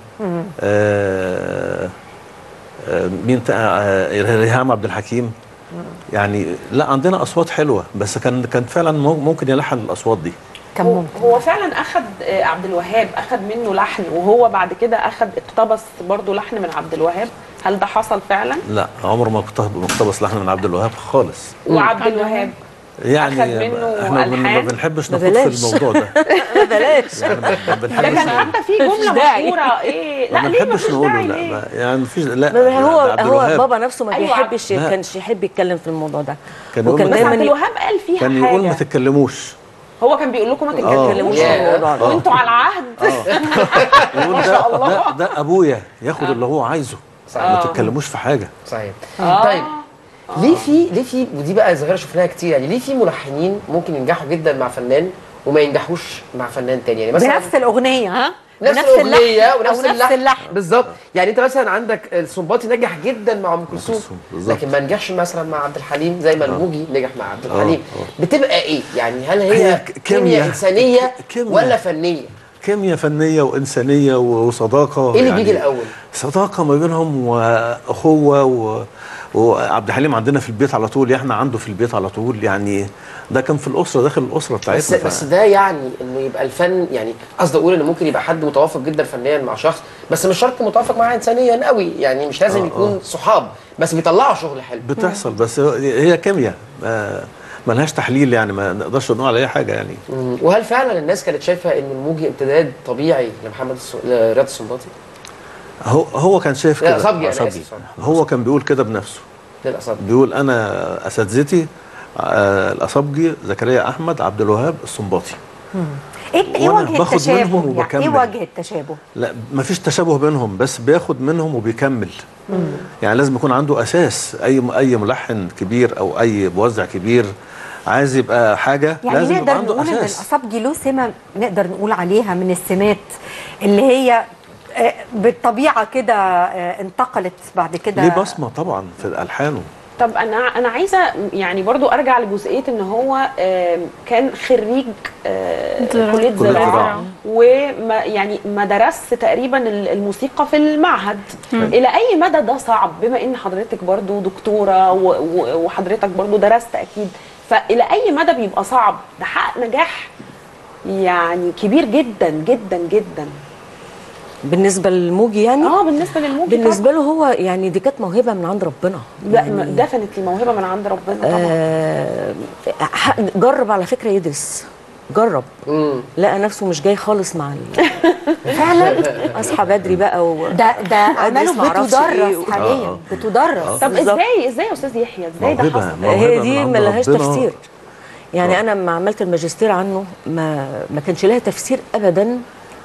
مين ريهام عبد الحكيم. يعني لا، عندنا اصوات حلوه، بس كان فعلا ممكن يلحن الاصوات دي. كان ممكن. هو فعلا اخد عبد الوهاب اخد منه لحن، وهو بعد كده اقتبس برضو لحن من عبد الوهاب، هل ده حصل فعلا؟ لا عمره ما اقتبس لحن من عبد الوهاب خالص. وعبد الوهاب يعني أخد منه احنا ما ألحان؟ بنحبش نخوض في الموضوع ده. بلاش. ما ده كان حتى في جمله مشهوره ايه، لا ما ليه بنحبش مفيش نقوله. داعي لا ليه؟ يعني مفيش. لا هو عبد الوهاب بابا نفسه ما أيوة. بيحبش، لا. كانش يحب يتكلم في الموضوع ده. كان يقول وكان بس عبد دايما الوهاب قال فيها كان حاجه، يقول ما تتكلموش. هو كان بيقول لكم ما تتكلموش في الموضوع ده. وانتوا على العهد. يقول ده ابويا ياخد اللي هو عايزه، ما تتكلموش في حاجه. صحيح. طيب ليه في ودي بقى ظاهره شفناها كتير، يعني ليه في ملحنين ممكن ينجحوا جدا مع فنان وما ينجحوش مع فنان تاني؟ يعني مثلا بنفس الاغنيه، ها؟ نفس بنفس الاغنيه اللحن ونفس أو نفس اللحن بالظبط. يعني انت مثلا عندك السنباطي نجح جدا مع ام كلثوم، لكن ما نجحش مثلا مع عبد الحليم زي ما الموجي نجح مع عبد الحليم. بتبقى ايه يعني؟ هل هي كيمياء انسانيه ولا فنيه؟ كيمياء فنيه وانسانيه وصداقه. ايه اللي بيجي الاول؟ صداقه ما بينهم واخوه وعبد الحليم عندنا في البيت على طول، احنا عنده في البيت على طول، يعني ده كان في الاسره، داخل الاسره بتاعتنا. بس ده يعني انه يبقى الفن، يعني قصدي اقول ان ممكن يبقى حد متوافق جدا فنيا مع شخص، بس مش شرط متوافق معاه انسانيا قوي، يعني مش لازم يكون صحاب بس بيطلعوا شغل حلو. بتحصل، بس هي كيمياء ملهاش تحليل، يعني ما نقدرش نقول على اي حاجه يعني. وهل فعلا الناس كانت شايفه ان الموجي امتداد طبيعي لمحمد رياض السنباطي؟ هو كان شايف كده. الأصابجي، هو كان بيقول كده بنفسه. بيقول انا اساتذتي الأصابجي، زكريا احمد، عبد الوهاب، السنباطي. ايه وجه التشابه؟ يعني ايه وجه التشابه؟ لا مفيش تشابه بينهم، بس بياخد منهم وبيكمل. يعني لازم يكون عنده اساس. اي ملحن كبير او اي موزع كبير عايز يبقى حاجه، يعني لازم يبقى عنده نقدر نقول اساس. ان الأصابجي له سمه نقدر نقول عليها من السمات اللي هي بالطبيعه كده انتقلت بعد كده. ليه بصمه طبعا في الحانه. طب انا عايزه يعني برضو ارجع لجزئيه ان هو كان خريج كليه زراعه، وما يعني ما درس تقريبا الموسيقى في المعهد. الى اي مدى ده صعب، بما ان حضرتك برضو دكتوره وحضرتك برضو درست اكيد، فالى اي مدى بيبقى صعب نحقق نجاح يعني كبير جدا جدا جدا بالنسبه للموجي؟ يعني بالنسبه للموجي بالنسبه له هو يعني دي كانت موهبه من عند ربنا. لا يعني دفنتلي موهبه من عند ربنا طبعا. جرب على فكره يدرس، جرب لقى نفسه مش جاي خالص مع فعلا اصحى بدري بقى ده اعماله بتدرس حاليا بتدرس. طب ازاي يا استاذ يحيى ازاي ده حصل؟ هي دي ما لهاش تفسير. يعني انا لما عملت الماجستير عنه ما كانش لها تفسير ابدا.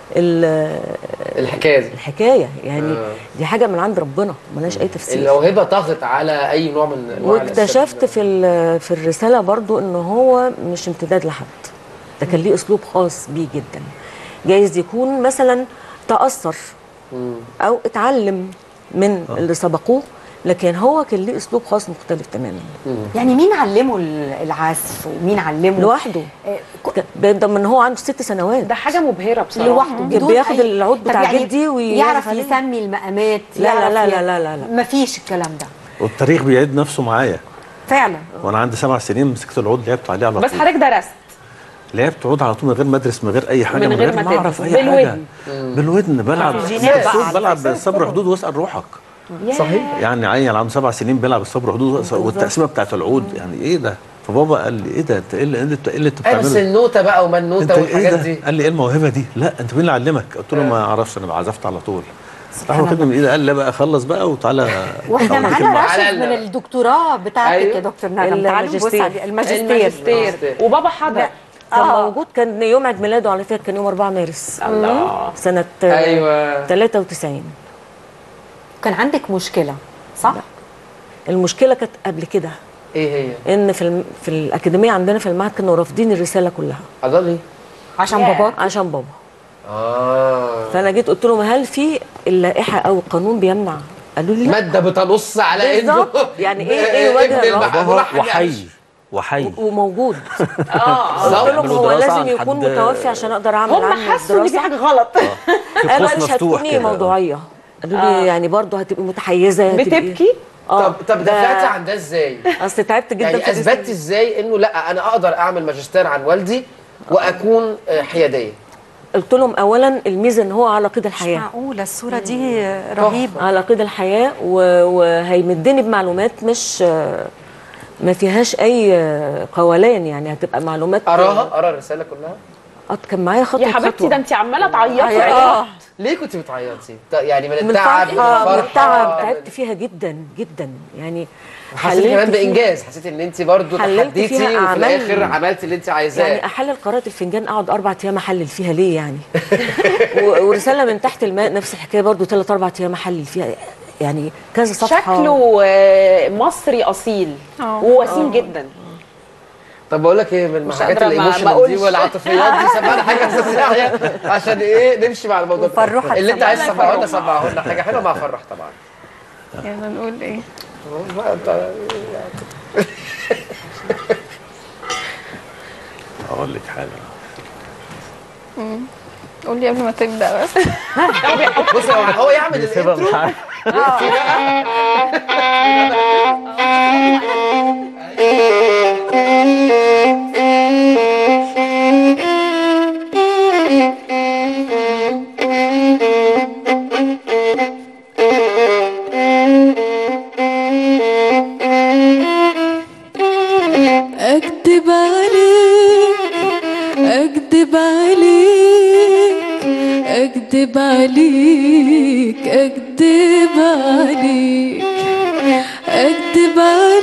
الحكايه يعني دي حاجه من عند ربنا ملهاش اي تفسير. الموهبه طغت على اي نوع من انواع. واكتشفت في الرساله برضو ان هو مش امتداد لحد، ده كان ليه اسلوب خاص بيه جدا. جايز يكون مثلا تاثر او اتعلم من اللي سبقوه، لكن هو كان ليه اسلوب خاص مختلف تماما. يعني مين علمه العزف ومين علمه لوحده؟ ده من هو عنده 6 سنوات. ده حاجه مبهره بصراحه. لوحده كان بياخد العود بتاع يعني جدي ويعرف يسمي المقامات. لا مفيش الكلام ده. والتاريخ بيعيد نفسه معايا فعلا. وانا عندي 7 سنين مسكت العود لعبت عليه على طول. بس حضرتك درست؟ لعبت عود على طول من غير ما ادرس، من غير اي حاجه، من غير ما اعرف اي حاجه. بالودن بلعب الصبر حدود واسال روحك. صحيح. يعني عيل عنده 7 سنين بيلعب الصبر حدود والتقسيمه بتاعت العود، يعني ايه ده؟ فبابا قال لي ايه ده؟ انت ايه اللي انت بتعمله؟ بس النوته بقى وما النوته والحاجات دي. قال لي ايه الموهبه دي؟ لا انت مين اللي علمك؟ قلت له ما اعرفش، انا عزفت على طول. راح واخدني من ايدي قال لي بقى خلص بقى وتعالى. واحنا معانا رشد من الدكتوراه بتاعتك يا دكتور نغم. الماجستير وبابا حضر كان موجود. كان يوم عيد ميلاده على فكره كان يوم 4 مارس سنه 93. كان عندك مشكله صح؟ لا. المشكله كانت قبل كده. ايه هي؟ ان في الاكاديميه عندنا في المعهد كانوا رافضين الرساله كلها. ليه؟ عشان باباك؟ عشان بابا. فانا جيت قلت لهم هل في اللائحه او القانون بيمنع؟ قالوا لي ماده بتنص على انه يعني ايه وجه الرفض؟ وحي وموجود. قلت لهم هو لازم يكون متوفي عشان اقدر اعمل عنه هم حسوا ان في حاجه غلط. انا مش هتكوني موضوعيه. قالوا لي يعني برضه هتبقي متحيزه بتبكي. طب دافعتي عن ده ازاي؟ اصل تعبت جدا يعني اثبتي ازاي انه لا انا اقدر اعمل ماجستير عن والدي واكون حياديه؟ قلت لهم اولا الميزه ان هو على قيد الحياه. مش معقوله الصوره دي رهيبه. على قيد الحياه وهيمدني بمعلومات مش ما فيهاش اي قولان، يعني هتبقى معلومات. ارى الرساله كلها. كان معايا خطوه يا حبيبتي ده انت عماله تعيطي. ليه كنت بتعيطي؟ يعني من التعب من التعب تعبت فيها جدا جدا يعني. حسيت كمان بانجاز، حسيت ان انت برضو تحديتي وفي الاخر عملتي اللي انت عايزاه. يعني احلل قراءه الفنجان اقعد 4 ايام احلل فيها ليه يعني. ورساله من تحت الماء نفس الحكايه برضو 3-4 ايام احلل فيها يعني كذا صفحه. شكله مصري اصيل ووسيم جدا. طب بقول لك ايه، من الحاجات الايموشنال دي والعاطفيات دي سمعنا حاجه اساسيه عشان ايه نمشي مع الموضوع فرحة اللي انت عايز تسمعه لنا حاجه حلوه مع فرح طبعا. يلا نقول ايه؟ اقول لك حاجه. قول لي قبل ما تبدا بس. بص هو يعمل الانترو أكدب عليك أكدب عليك أكدب عليك أكدب عليك أكدب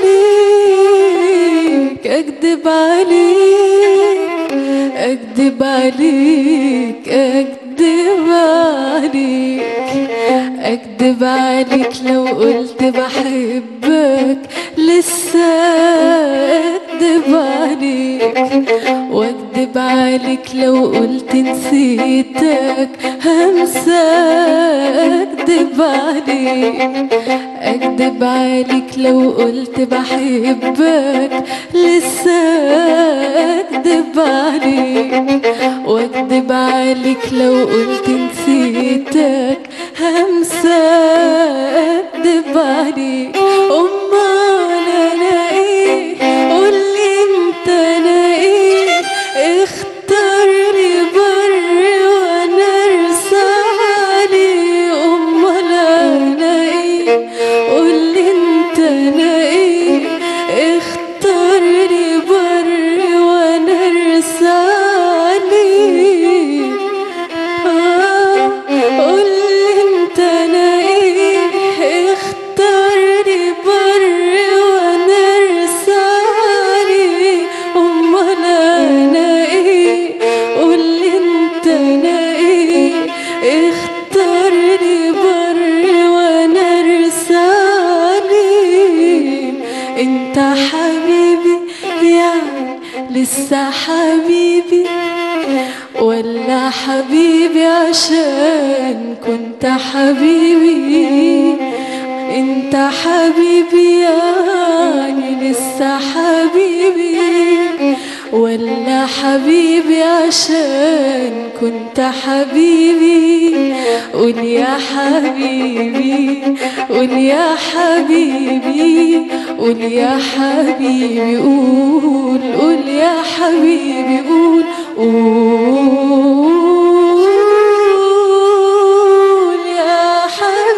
عليك أكدب عليك أكدب عليك أكدب عليك أكدب عليك لو قلت بحبك لسه أكدب عليك وأكدب عليك لو قلت نسيتك همسى أكدب عليك أكدب عليك لو قلت بحبك لسه أكدب عليك وأكدب عليك لو قلت نسيتك همسى أكدب عليك. أمال أنا إيه قولي أنت أنا إيه اختار لي بر وأنا أرسى عليه. أمال أنا إيه قولي أنت أنا إيه اختار لي بر وأنا أرسى عليه. قولي أنت أنا إيه اختار لي بر وأنا أرسى عليه. أمال أنا إيه قولي أنت أنا إيه اختار لي بر وأنا أرسى عليه. أنت حبيبي يعني لسه حبيبي ولا حبيبي عشان كنت حبيبي. انت حبيبي يعني لسه حبيبي ولا حبيبي عشان كنت حبيبي. قول يا حبيبي قول يا حبيبي قول يا حبيبي قول قول يا حبيبي قول قول يا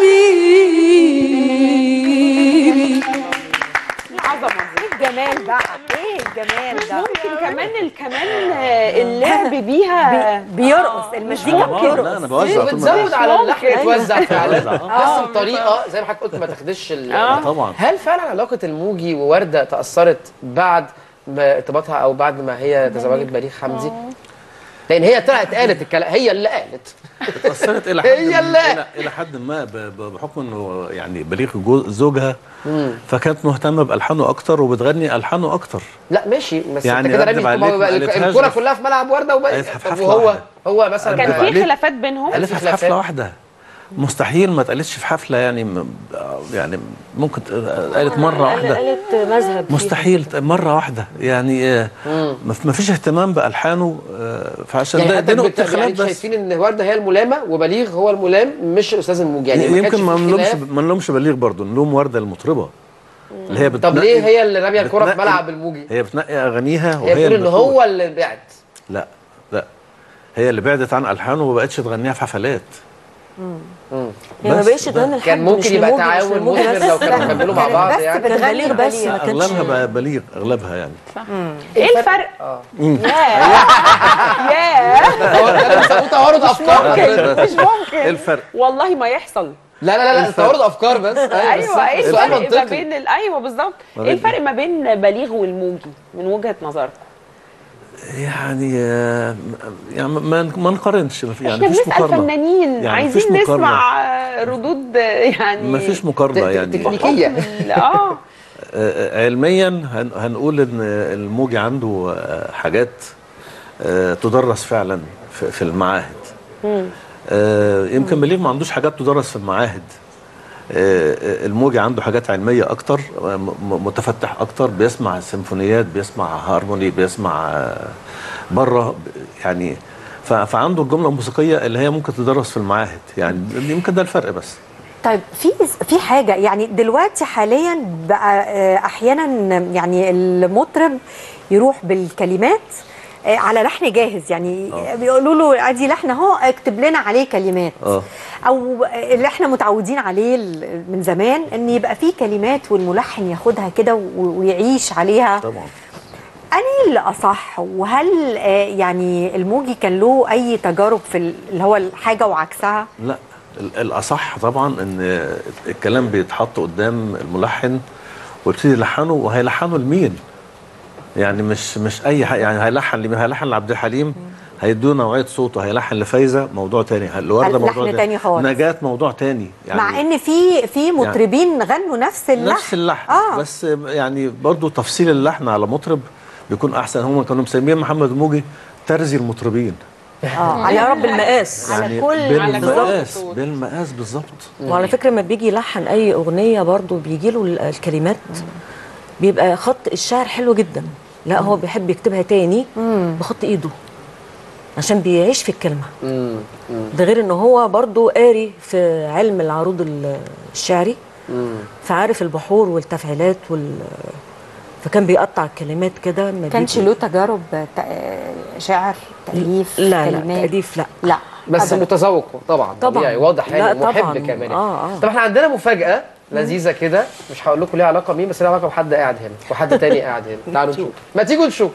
حبيبي. عظمه. ايه الجمال بقى، ايه الجمال ده. ممكن كمان اللعب بيها بيرقص المزيكا بترقص. لا انا بوزع وبتزود على اللحن يتوزع فعلا بس بطريقه زي ما حضرتك قلت ما تاخدش طبعا. هل فعلا علاقه الموجي وورده تاثرت بعد ما ارتباطها او بعد ما هي تزوجت بليغ حمدي؟ لان هي طلعت قالت الكلام، هي اللي قالت اتأثرت الى حد ما بحكم انه يعني بليغ زوجها فكانت مهتمه بالحانه اكتر وبتغني الحانه اكتر. لا ماشي بس يعني انت كده رامي الكوره كلها في ملعب ورده وبقى هو مثلا كان في خلافات بينهم. قالتها في حفله واحده، مستحيل ما اتقالتش في حفله يعني ممكن قالت مره واحده، قالت مذهب مستحيل مره واحده يعني ما فيش اهتمام بالحانه فعشان يعني ده نقطه خلاف. يعني بس شايفين ان ورده هي الملامه وبليغ هو الملام مش الاستاذ الموجي يعني يمكن ما نلومش بليغ برضه، نلوم ورده المطربه اللي هي طب ليه هي اللي راميه الكوره في ملعب الموجي؟ هي بتنقي اغانيها هي بتقول ان هو اللي بعت لا لا، هي اللي بعدت عن الحانه وما بقتش تغنيها في حفلات. يعني ما بقتش تغني لحد، كان ممكن يبقى تعاون مثمر لو كانوا كملوا مع بعض يعني. كان بليغ بس ما كانش اغلبها بقى بليغ، اغلبها يعني. صح. ايه الفرق؟ ياه تعارض افكار. مش ممكن ايه الفرق؟ والله ما يحصل. لا تعارض افكار بس. ايوه ايه سؤال الفرق ما منطقي. بين ايوه بالظبط، ايه الفرق ما بين بليغ والموجي من وجهة نظرك؟ يعني ما نقارنش، يعني احنا مفيش بنسأل مقارنه. فنانين يعني عايزين مفيش مقارنة. نسمع ردود يعني ما فيش مقارنه يعني. تكنيكيه. علميا هنقول ان الموجي عنده حاجات تدرس فعلا في المعاهد. يمكن بليغ ما عندوش حاجات تدرس في المعاهد. الموجي عنده حاجات علميه اكتر، متفتح اكتر، بيسمع سيمفونيات، بيسمع هارموني، بيسمع بره يعني. فعنده الجمله الموسيقيه اللي هي ممكن تدرس في المعاهد، يعني يمكن ده الفرق بس. طيب في حاجه يعني دلوقتي حاليا بقى احيانا يعني المطرب يروح بالكلمات على لحن جاهز، يعني بيقولوا له ادي لحن اهو اكتب لنا عليه كلمات. او اللي احنا متعودين عليه من زمان ان يبقى فيه كلمات والملحن ياخدها كده ويعيش عليها. طبعا. أنهي اللي أصح؟ وهل يعني الموجي كان له أي تجارب في اللي هو الحاجة وعكسها؟ لا، الأصح طبعا إن الكلام بيتحط قدام الملحن ويبتدي يلحنه، وهيلحنه لمين؟ يعني مش أي حاجة، يعني هيلحن لمين؟ هيلحن لعبد الحليم، هيدوه نوعية صوته، هيلحن لفايزة موضوع تاني، الوردة موضوع تاني خالص، نجاة موضوع تاني يعني. مع إن في مطربين يعني غنوا نفس اللحن بس يعني برضو تفصيل اللحن على مطرب بيكون احسن. هم كانوا مسمين محمد موجي ترزي المطربين. على رب المقاس، يعني على كل بالمقاس بالظبط. وعلى فكره لما بيجي يلحن اي اغنيه برضو بيجي له الكلمات بيبقى خط الشعر حلو جدا، لا هو بيحب يكتبها تاني بخط ايده عشان بيعيش في الكلمه. ده غير ان هو برضو قاري في علم العروض الشعري، فعارف البحور والتفعيلات فكان بيقطع الكلمات كده. ما كانش له تجارب شعر تأليف لا كلمات؟ لا تأليف لا بس متذوق طبعا طبيعي واضح يعني محب كمان. طب احنا عندنا مفاجأة لذيذة كده، مش هقول لكم ليها علاقة مين، بس ليها علاقة بحد قاعد هنا وحد تاني قاعد هنا. تعالوا نشوف، ما تيجوا نشوف.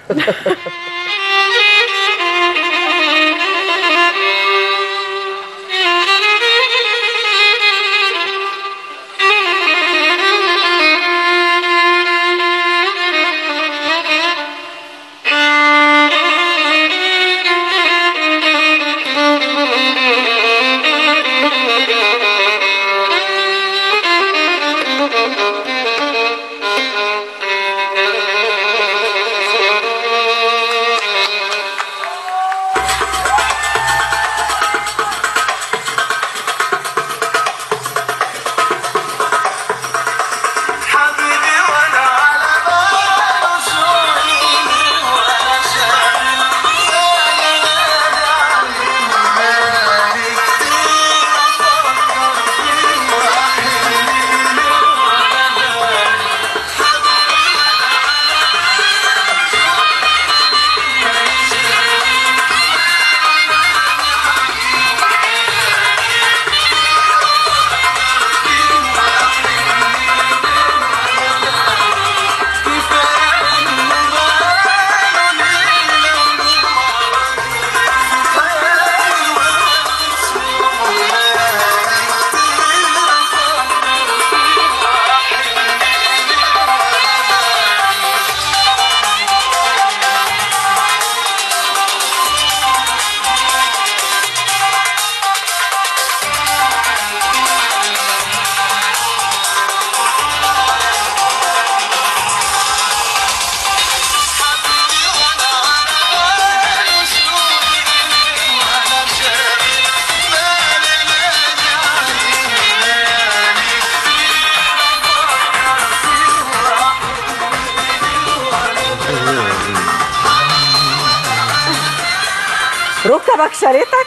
ركبك شارتك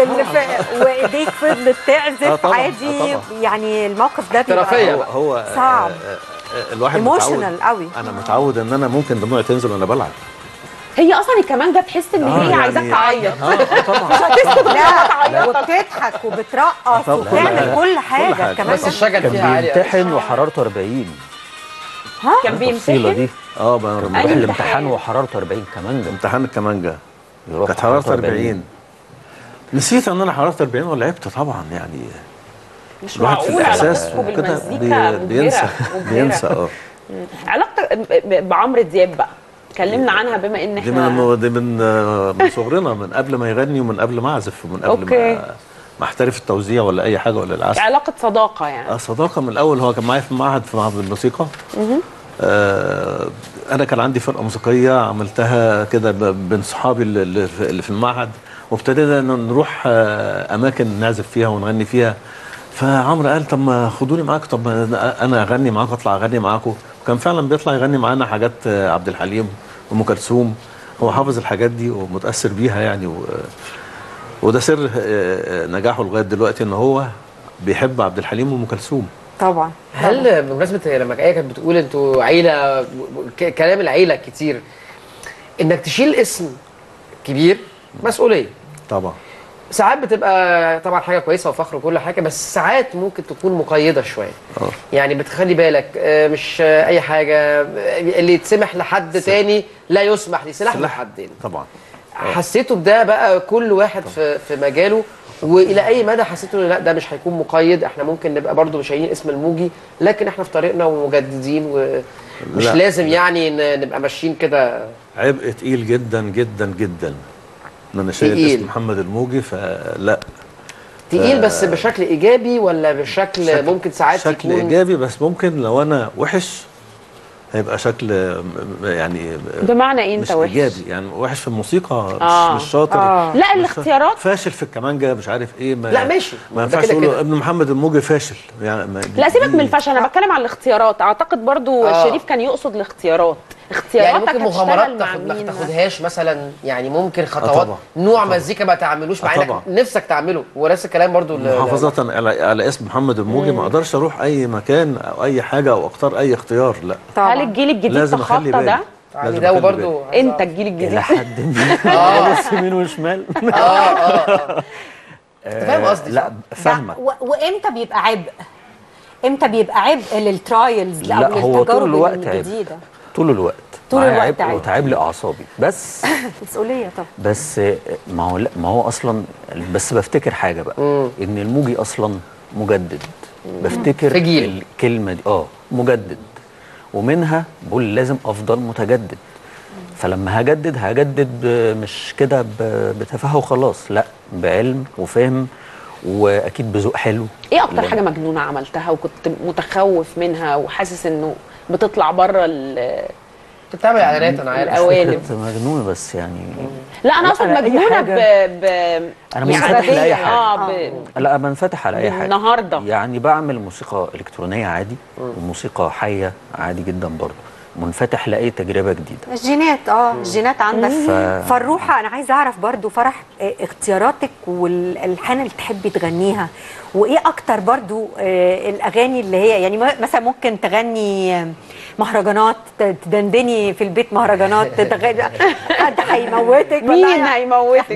وايديك فضلت تعزف عادي. يعني الموقف ده بيبقى هو صعب، الواحد ايموشنال قوي. انا متعود ان انا ممكن دموعي تنزل وانا بلعب، هي اصلا الكمانجه تحس ان هي عايزاك تعيط. طبعا مش هتسكت لا وبتضحك وبترقص وبتعمل كل حاجه كمان. بس الشجن فيها عالي. كان بيمتحن وحرارته 40. كان التفصيله دي بروح الامتحان وحرارته 40 كمانجه. امتحان الكمانجه كانت حرارته 40. نسيت ان انا حرارة 40 ولعبت طبعا يعني. مش الواحد في معقول الاحساس علاقتكم كده بالمزيكا بينسى علاقتك بعمرو دياب بقى كلمنا عنها بما ان احنا دي من صغرنا، من قبل ما يغني ومن قبل ما اعزف ومن قبل ما احترف التوزيع ولا اي حاجه ولا العزف. علاقه صداقه يعني. صداقه من الاول. هو كان معايا في معهد الموسيقى. انا كان عندي فرقه موسيقيه عملتها كده بين صحابي اللي في المعهد، وابتدينا نروح اماكن نعزف فيها ونغني فيها. فعمرو قال طب ما خدوني معاكم، طب انا اغني معاكم، اطلع اغني معاكم. وكان فعلا بيطلع يغني معانا حاجات عبد الحليم وام كلثوم. هو حافظ الحاجات دي ومتاثر بيها يعني وده سر نجاحه لغايه دلوقتي، ان هو بيحب عبد الحليم وام كلثوم. طبعا. هل بمناسبه لما آية كانت بتقول انتوا عيله، كلام العيله كتير، انك تشيل اسم كبير مسؤوليه طبعا. ساعات بتبقى طبعا حاجه كويسه وفخر وكل حاجه، بس ساعات ممكن تكون مقيده شويه. يعني بتخلي بالك مش اي حاجه اللي يتسمح لحد تاني لا يسمح لي، سلاح لحد تاني. طبعا. حسيته بده بقى كل واحد في مجاله، والى اي مدى حسيتوا لا ده مش هيكون مقيد، احنا ممكن نبقى برضو مش شايلين اسم الموجي لكن احنا في طريقنا ومجددين ومش لازم يعني نبقى ماشيين كده. عبء تقيل جدا جدا جدا ان انا شايل اسم محمد الموجي، فلا تقيل بس بشكل ايجابي ولا بشكل ممكن ساعات شكل يكون ايجابي، بس ممكن لو انا وحش هيبقى شكل يعني بمعنى ايه انت وحش؟ ايجابي يعني وحش في الموسيقى مش شاطر. لا الاختيارات فاشل في الكمانجه مش عارف ايه. لا ماشي ما ينفعش تقول ابن محمد الموجي فاشل يعني. لا سيبك من الفشل، انا بتكلم عن الاختيارات. اعتقد برضو شريف كان يقصد الاختيارات. اختياراتك يعني ممكن مغامرات ما تاخدهاش مثلا، يعني ممكن خطوات نوع مزيكا ما تعملوش مع انك نفسك تعمله، ونفس الكلام برضو محافظه على اسم محمد الموجي. ما اقدرش اروح اي مكان او اي حاجه او اختار اي اختيار. لا هل الجيل الجديد تخطى ده؟ يعني ده برضو انت الجيل الجديد لحد ما بص يمين وشمال. انت فاهم قصدي؟ لا فاهمك. وامتى بيبقى عبء؟ امتى بيبقى عبء للترايلز او للتجارب الجديده؟ طول الوقت عبء وتعب لي اعصابي بس. مسؤوليه طبعا. بس ما هو اصلا بس بفتكر حاجه بقى ان الموجي اصلا مجدد. بفتكر الكلمه دي مجدد، ومنها بقول لازم افضل متجدد. فلما هجدد مش كده بتفاهه وخلاص، لا بعلم وفهم واكيد بذوق حلو. ايه اكتر حاجه مجنونه عملتها وكنت متخوف منها وحاسس انه بتطلع بره كنت بتعمل اعلانات انا عارف القوالب؟ مجنونه بس يعني لا انا اقصد مجنونه انا منفتح لاي حاجه. لا منفتح على اي حاجه النهارده. يعني بعمل موسيقى الكترونيه عادي وموسيقى حيه عادي جدا برضه، منفتح لاي تجربه جديده. الجينات الجينات عندك. فروحه انا عايزه اعرف برضو فرح اختياراتك والالحان اللي تحبي تغنيها، وايه اكتر برضو الاغاني اللي هي يعني مثلا ممكن تغني مهرجانات، تدندني في البيت مهرجانات، حد هيموتك؟ مين هيموتك؟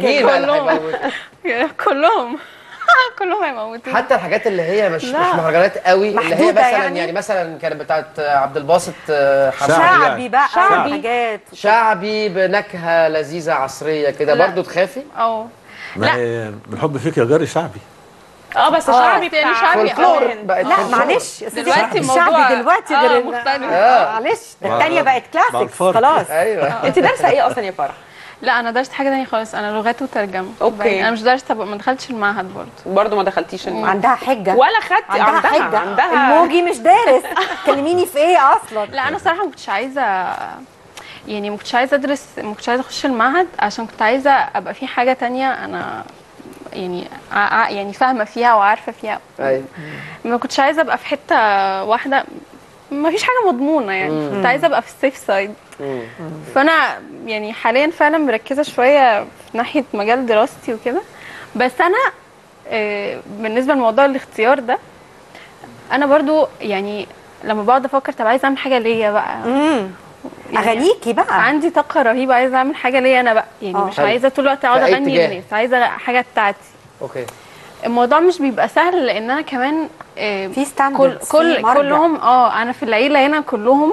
كلهم كلهم هيموتوني. حتى الحاجات اللي هي مش مهرجانات قوي، اللي هي مثلا يعني مثلا كانت بتاعت عبد الباسط شعبي بقى، حاجات شعبي بنكهه لذيذه عصريه كده برضو تخافي؟ لا من حب فيك يا جاري شعبي. بس شعبي تاني شعبي لا معلش دلوقتي الشعبي دلوقتي غير مختلف. معلش الثانيه بقت كلاسيك خلاص. ايوه. انت دارسه ايه اصلا يا فرح؟ لا انا درست حاجه ثانيه خالص، انا لغات وترجمه. اوكي. انا مش دارسه، ما دخلتش المعهد برضه ما دخلتيش المعهد. عندها حجه ولا خدتي؟ عندها الموجي مش دارس. كلميني في ايه اصلا؟ لا انا صراحه ما كنتش عايزه، يعني ما كنتش عايزه ادرس، ما كنتش عايزه اخش المعهد عشان كنت عايزه ابقى في حاجه تانية انا يعني فاهمه فيها وعارفه فيها. ايوه. ما كنتش عايزه ابقى في حته واحده ما فيش حاجه مضمونه يعني. كنت عايزه ابقى في السيف سايد. فانا يعني حاليا فعلا مركزه شويه في ناحيه مجال دراستي وكده. بس انا بالنسبه لموضوع الاختيار ده انا برضو يعني لما بقعد افكر طب عايزه اعمل حاجه ليا بقى اغانيكي بقى عندي طاقه رهيبه، عايزه اعمل حاجه ليا انا بقى، يعني مش حلو. عايزه طول الوقت اقعد في أي اغني اتجاه؟ للناس، عايزه حاجه بتاعتي. اوكي. الموضوع مش بيبقى سهل لان انا كمان في ستاندردز كلهم انا في العيله هنا كلهم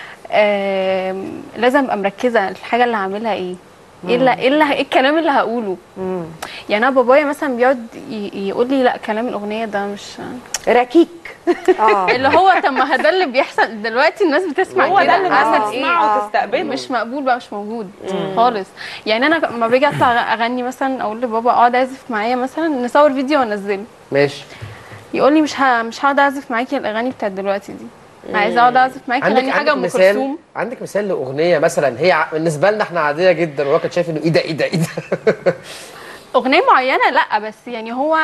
لازم ابقى مركزه الحاجه اللي هعملها ايه، ايه الكلام اللي هقوله. يعني انا بابايا مثلا بيقعد يقول لي لا كلام الاغنيه ده مش ركيك. اللي هو طب ما ده اللي بيحصل دلوقتي، الناس بتسمع هو كده، ده اللي الناس عمل تسمعه وتستقبله. مش مقبول بقى، مش موجود خالص. يعني انا لما باجي اطلع اغني مثلا اقول لبابا اقعد اعزف معايا مثلا، نصور فيديو وانزله، ماشي، يقول لي مش هقعد اعزف معاكي الاغاني بتاعت دلوقتي دي، عايزه اقعد اعزف معاكي اغني حاجه ام كلثوم. عندك مثال لاغنيه مثلا هي بالنسبه لنا احنا عاديه جدا وهو كان شايف انه ايه ده ايه ده ايه ده؟ اغنيه معينه لا، بس يعني هو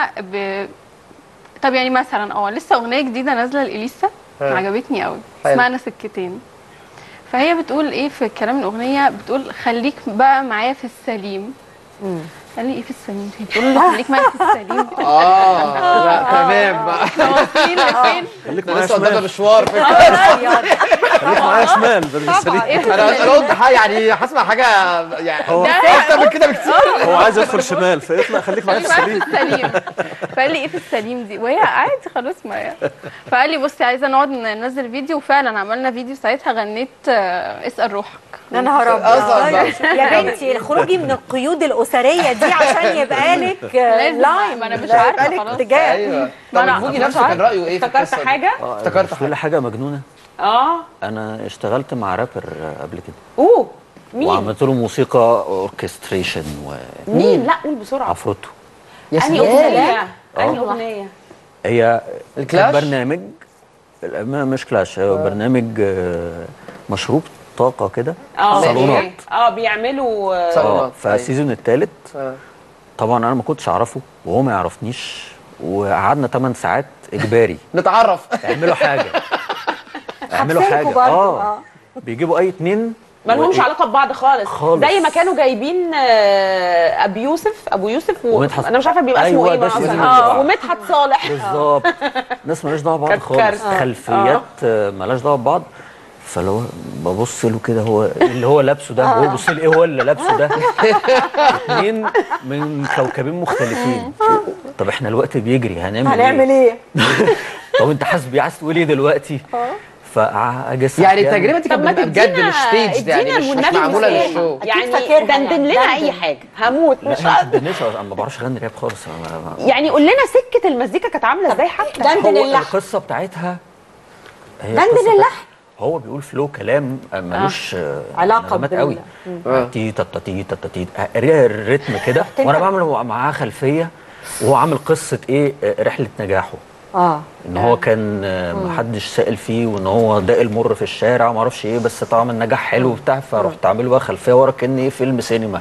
طب يعني مثلا لسه اغنيه جديده نازله لإليسا عجبتني قوي، اسمها أنا سكتين. فهي بتقول ايه في كلام الاغنيه، بتقول خليك بقى معايا في السليم. قال لي ايه في السليم؟ هي بتقول له خليك معايا في السليم. لا تمام بقى. واصلين لفين؟ خليك معايا لسه قدامنا شمال، مشوار في خليك معايا شمال بدل السليم. انا قلت يعني هسمع حاجه يعني هو اكتر من كده بكتير. هو عايز يدخل شمال فيطلع خليك معايا في السليم. فقال لي ايه في السليم دي، وهي عادي خلاص ما فقال لي بصي عايزه نقعد ننزل فيديو، وفعلا عملنا فيديو ساعتها غنيت اسال روحك. يا نهار ابيض يا بنتي، اخرجي من القيود الاسريه دي عشان يبقى لك لاين. ما انا مش عارفه خلاص. اتجاه. ايوه. طب الموجي نفسه كان رايه ايه في افتكرت القصه دي؟ حاجه؟ افتكرت كل حاجه مجنونه. اه انا اشتغلت مع رابر قبل كده. مين؟ وعملت له موسيقى اوركستريشن مين؟ لا قول بسرعه. عفروتو. يا انهي اغنيه؟ انهي اغنيه؟ هي الكلاش؟ برنامج مش كلاش، هو برنامج مشروب طاقه كده، صالونات. بيعملوا صالونات. فالسيزون الثالث طبعا انا ما كنتش اعرفه وهو ما يعرفنيش، وقعدنا 8 ساعات اجباري نتعرف. اعملوا حاجه اعملوا حاجه. بيجيبوا اي اتنين ما لهمش علاقه ببعض خالص، زي ما كانوا جايبين ابو يوسف انا مش عارفه بيبقى اسمه ايه اصلا، ومدحت صالح. بالظبط. ناس مالهاش دعوه ببعض خالص، خلفيات مالهاش دعوه ببعض. فلو ببص له كده، هو اللي هو لابسه ده، هو بيبص لي ايه هو اللي لابسه ده. اتنين من كوكبين مختلفين. طب احنا الوقت بيجري هنعمل ايه؟ طب انت عايز تقول ايه دلوقتي؟ فاجس يعني التجربه دي كانت بتبقى بجد مش ستيج، يعني مش معموله للشو. يعني دندن لنا اي حاجه، هموت مش قادر. انا ما بعرفش اغني راب خالص. يعني قول لنا سكه المزيكا كانت عامله ازاي حتى؟ دندن اللحن. القصه بتاعتها دندن اللحن. هو بيقول فلو كلام ملوش علاقه قوي. تي تتا تي تتا تي الريتم كده، وانا بعمل معاه خلفيه، وهو عامل قصه ايه رحله نجاحه. ان هو كان محدش سائل فيه، وان هو داق المر في الشارع وما اعرفش ايه، بس طعم النجاح حلو وبتاع، فرحت عامله بقى خلفيه ورا كأن ايه فيلم سينما.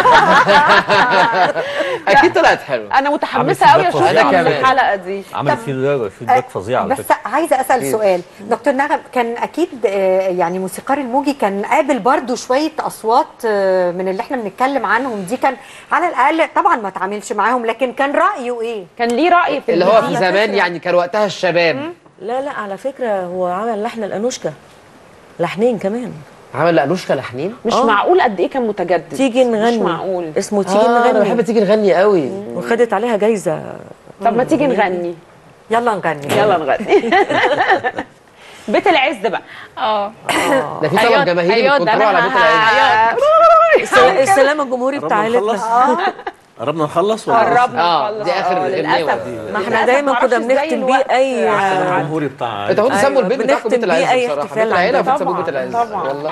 اكيد طلعت حلوه. انا متحمسه قوي اشوف الحلقه دي. عمل فيدباك فظيع على فكره. بس عايزه اسال سؤال دكتور نغم، كان اكيد يعني موسيقار الموجي كان قابل برضو شويه اصوات من اللي احنا بنتكلم عنهم دي، كان على الاقل طبعا ما تعاملش معاهم، لكن كان رايه ايه؟ كان ليه راي في اللي هو في زمان يعني كان وقتها الشباب. لا على فكره هو عمل لحن الانوشكا، لحنين كمان. عمل لانوشكا لحنين؟ مش معقول قد ايه كان متجدد. تيجي نغني، مش معقول اسمه تيجي نغني. انا بحب تيجي نغني قوي، وخدت عليها جايزه. طب ما تيجي نغني. يلا نغني. يلا نغني. بيت العز بقى. ده في طلب جماهيري كنترول على بيت العز. السلام الجمهوري بتاع عيلتنا. قربنا نخلص ولا قربنا نخلص. دي اخر للاسف. ما احنا دايما كنا بنختم بيه اي الجمهوري بتاع انتوا تسموا البيت بتاعكم بيت العز اي بصراحه. احتفال بيت العيله عندنا. بتسموه بيت العز والله.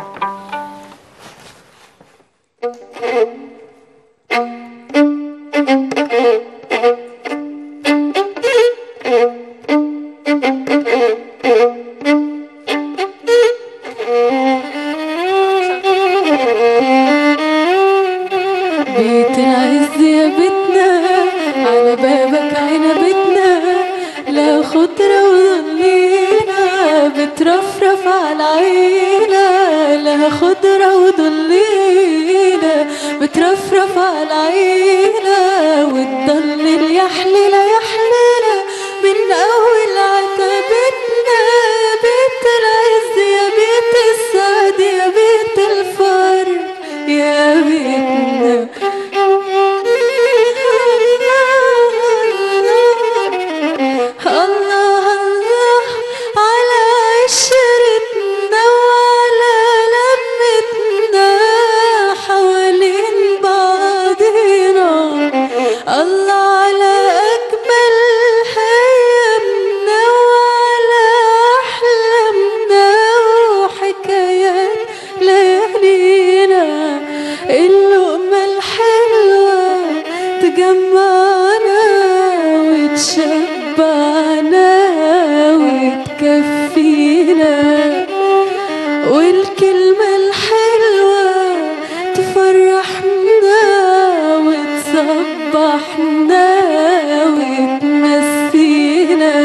بيت العز يا بيتنا، على بابك عنبتنا، لا خضرة وضلينا بترفرف على العيلة، لا خضرة وضلينا بترفرف على العيلة، وتضلل يحلى يحلى من أول عتبتنا. بيت العز يا بيت السعادة، السعد يا بيت الفرح يا بيتنا. الله الله على عشرتنا وعلى لمتنا حوالين بعضنا. الله على أجمل أيامنا وعلى أحلامنا وحكايات ليالينا. اللقمة الحلوة تجمعنا وتشبعنا وتكفينا، والكلمة الحلوة تفرحنا وتصبحنا وتمسينا.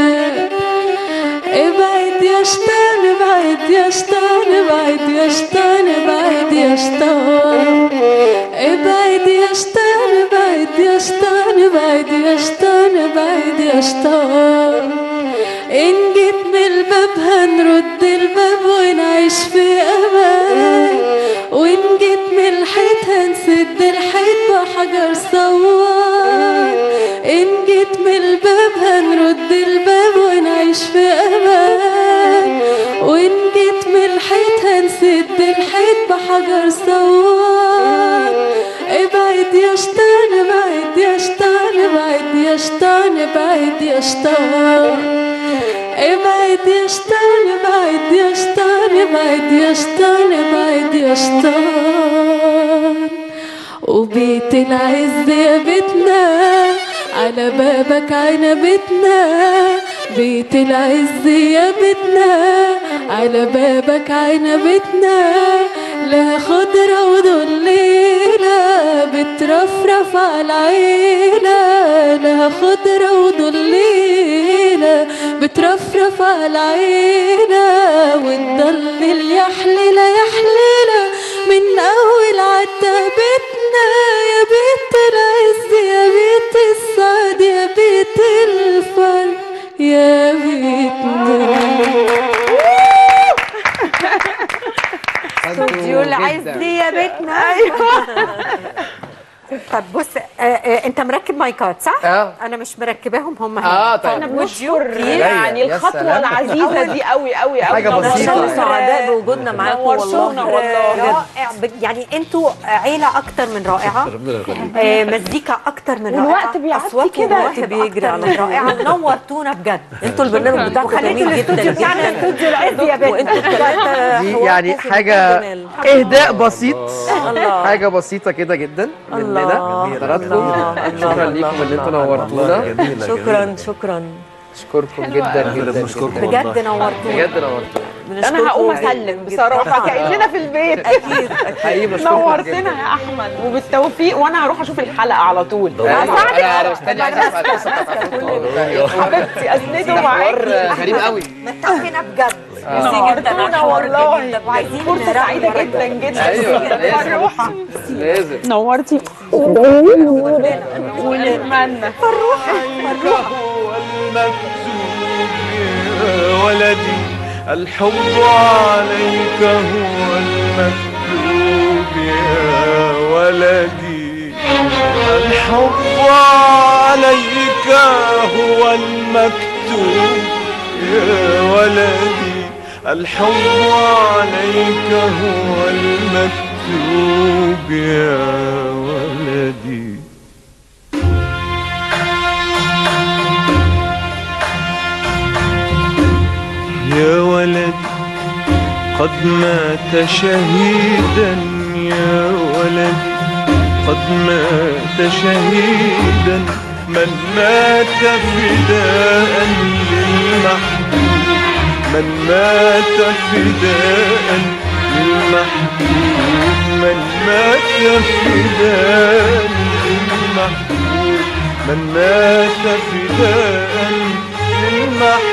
ابعد يا شيطان ابعد يا شيطان ابعد يا شيطان ابعد يا شيطان. ابعد يا شيطان ابعد يا شيطان ابعد يا شيطان ابعد يا شيطان. إن جيت من الباب هنرد الباب ونعيش في أمان، وإن جيت من الحيط هنسد الحيط بحجر صوان. إن جيت من الباب هنرد الباب ونعيش في أمان، وإن جيت من الحيط هنسد الحيط بحجر صوان. ابعد يا شيطان ابعد يا شيطان ابعد يا شيطان ابعد يا شيطان. ابعد يا شيطان ابعد يا شيطان ابعد يا شيطان ابعد يا شيطان. وبيت العز يا بيتنا على بابك عنبتنا. بيت العز يا بيتنا على بابك عنبتنا. لا خضرة وضليلة بترفرف على العيلة. لا خضرة وضليلة بترفرف على العيلة. وتضلل يا حليلة يا حليلة من أول عتبتنا. يا بيت العز يا بيت السعد يا بيت الفرح يا بيتنا. استوديو العز يا بيتنا. طب بص انت مركب مايكات صح؟ انا مش مركباهم هم هنا. طيب احنا بنشكر يعني الخطوه العزيزه دي قوي قوي قوي. حاجه بسيطه سعداء بوجودنا معاكم والله. رائع يعني انتوا عيله اكتر من رائعه. مزيكا اكتر من رائعه. والوقت بيعدي كده. الوقت بيجري على رائعه. نورتونا بجد. انتوا البرنامج بتاعكم جميل جدا بتاعنا استوديو العز يا بيتنا. وانتوا الثلاثه دي يعني حاجه اهداء بسيط. حاجه بسيطه كده جدا مننا حضراتكم. شكرا ليكم ان انتوا نورتونا. شكرا شكرا. اشكركم جدا جدا بجد نورتونا بجد نورتونا. انا هقوم اسلم بصراحه كاننا في البيت. اكيد اكيد نورتنا يا احمد وبالتوفيق. وانا هروح اشوف الحلقه على طول. انا مستني عايز اسمع القصه بتاعتك. حبيبتي اسنده معاكي. غريب قوي. متفقين بجد. نورتونا والله. وعايزين فرصه سعيده جدا جدا. ايوه لازم نورتي ونتمنى فروحة هو المكتوب يا ولدي. الحب عليك هو المكتوب يا ولدي. الحب عليك هو المكتوب يا ولدي. الحب عليك هو المكتوب يا ولدي. يا ولدي قد مات شهيدا. يا ولدي قد مات شهيدا. من مات فداء للمحبوب. من مات فداء للمحبوب. من مات فداء للمحبوب. من مات فداء للمحبوب.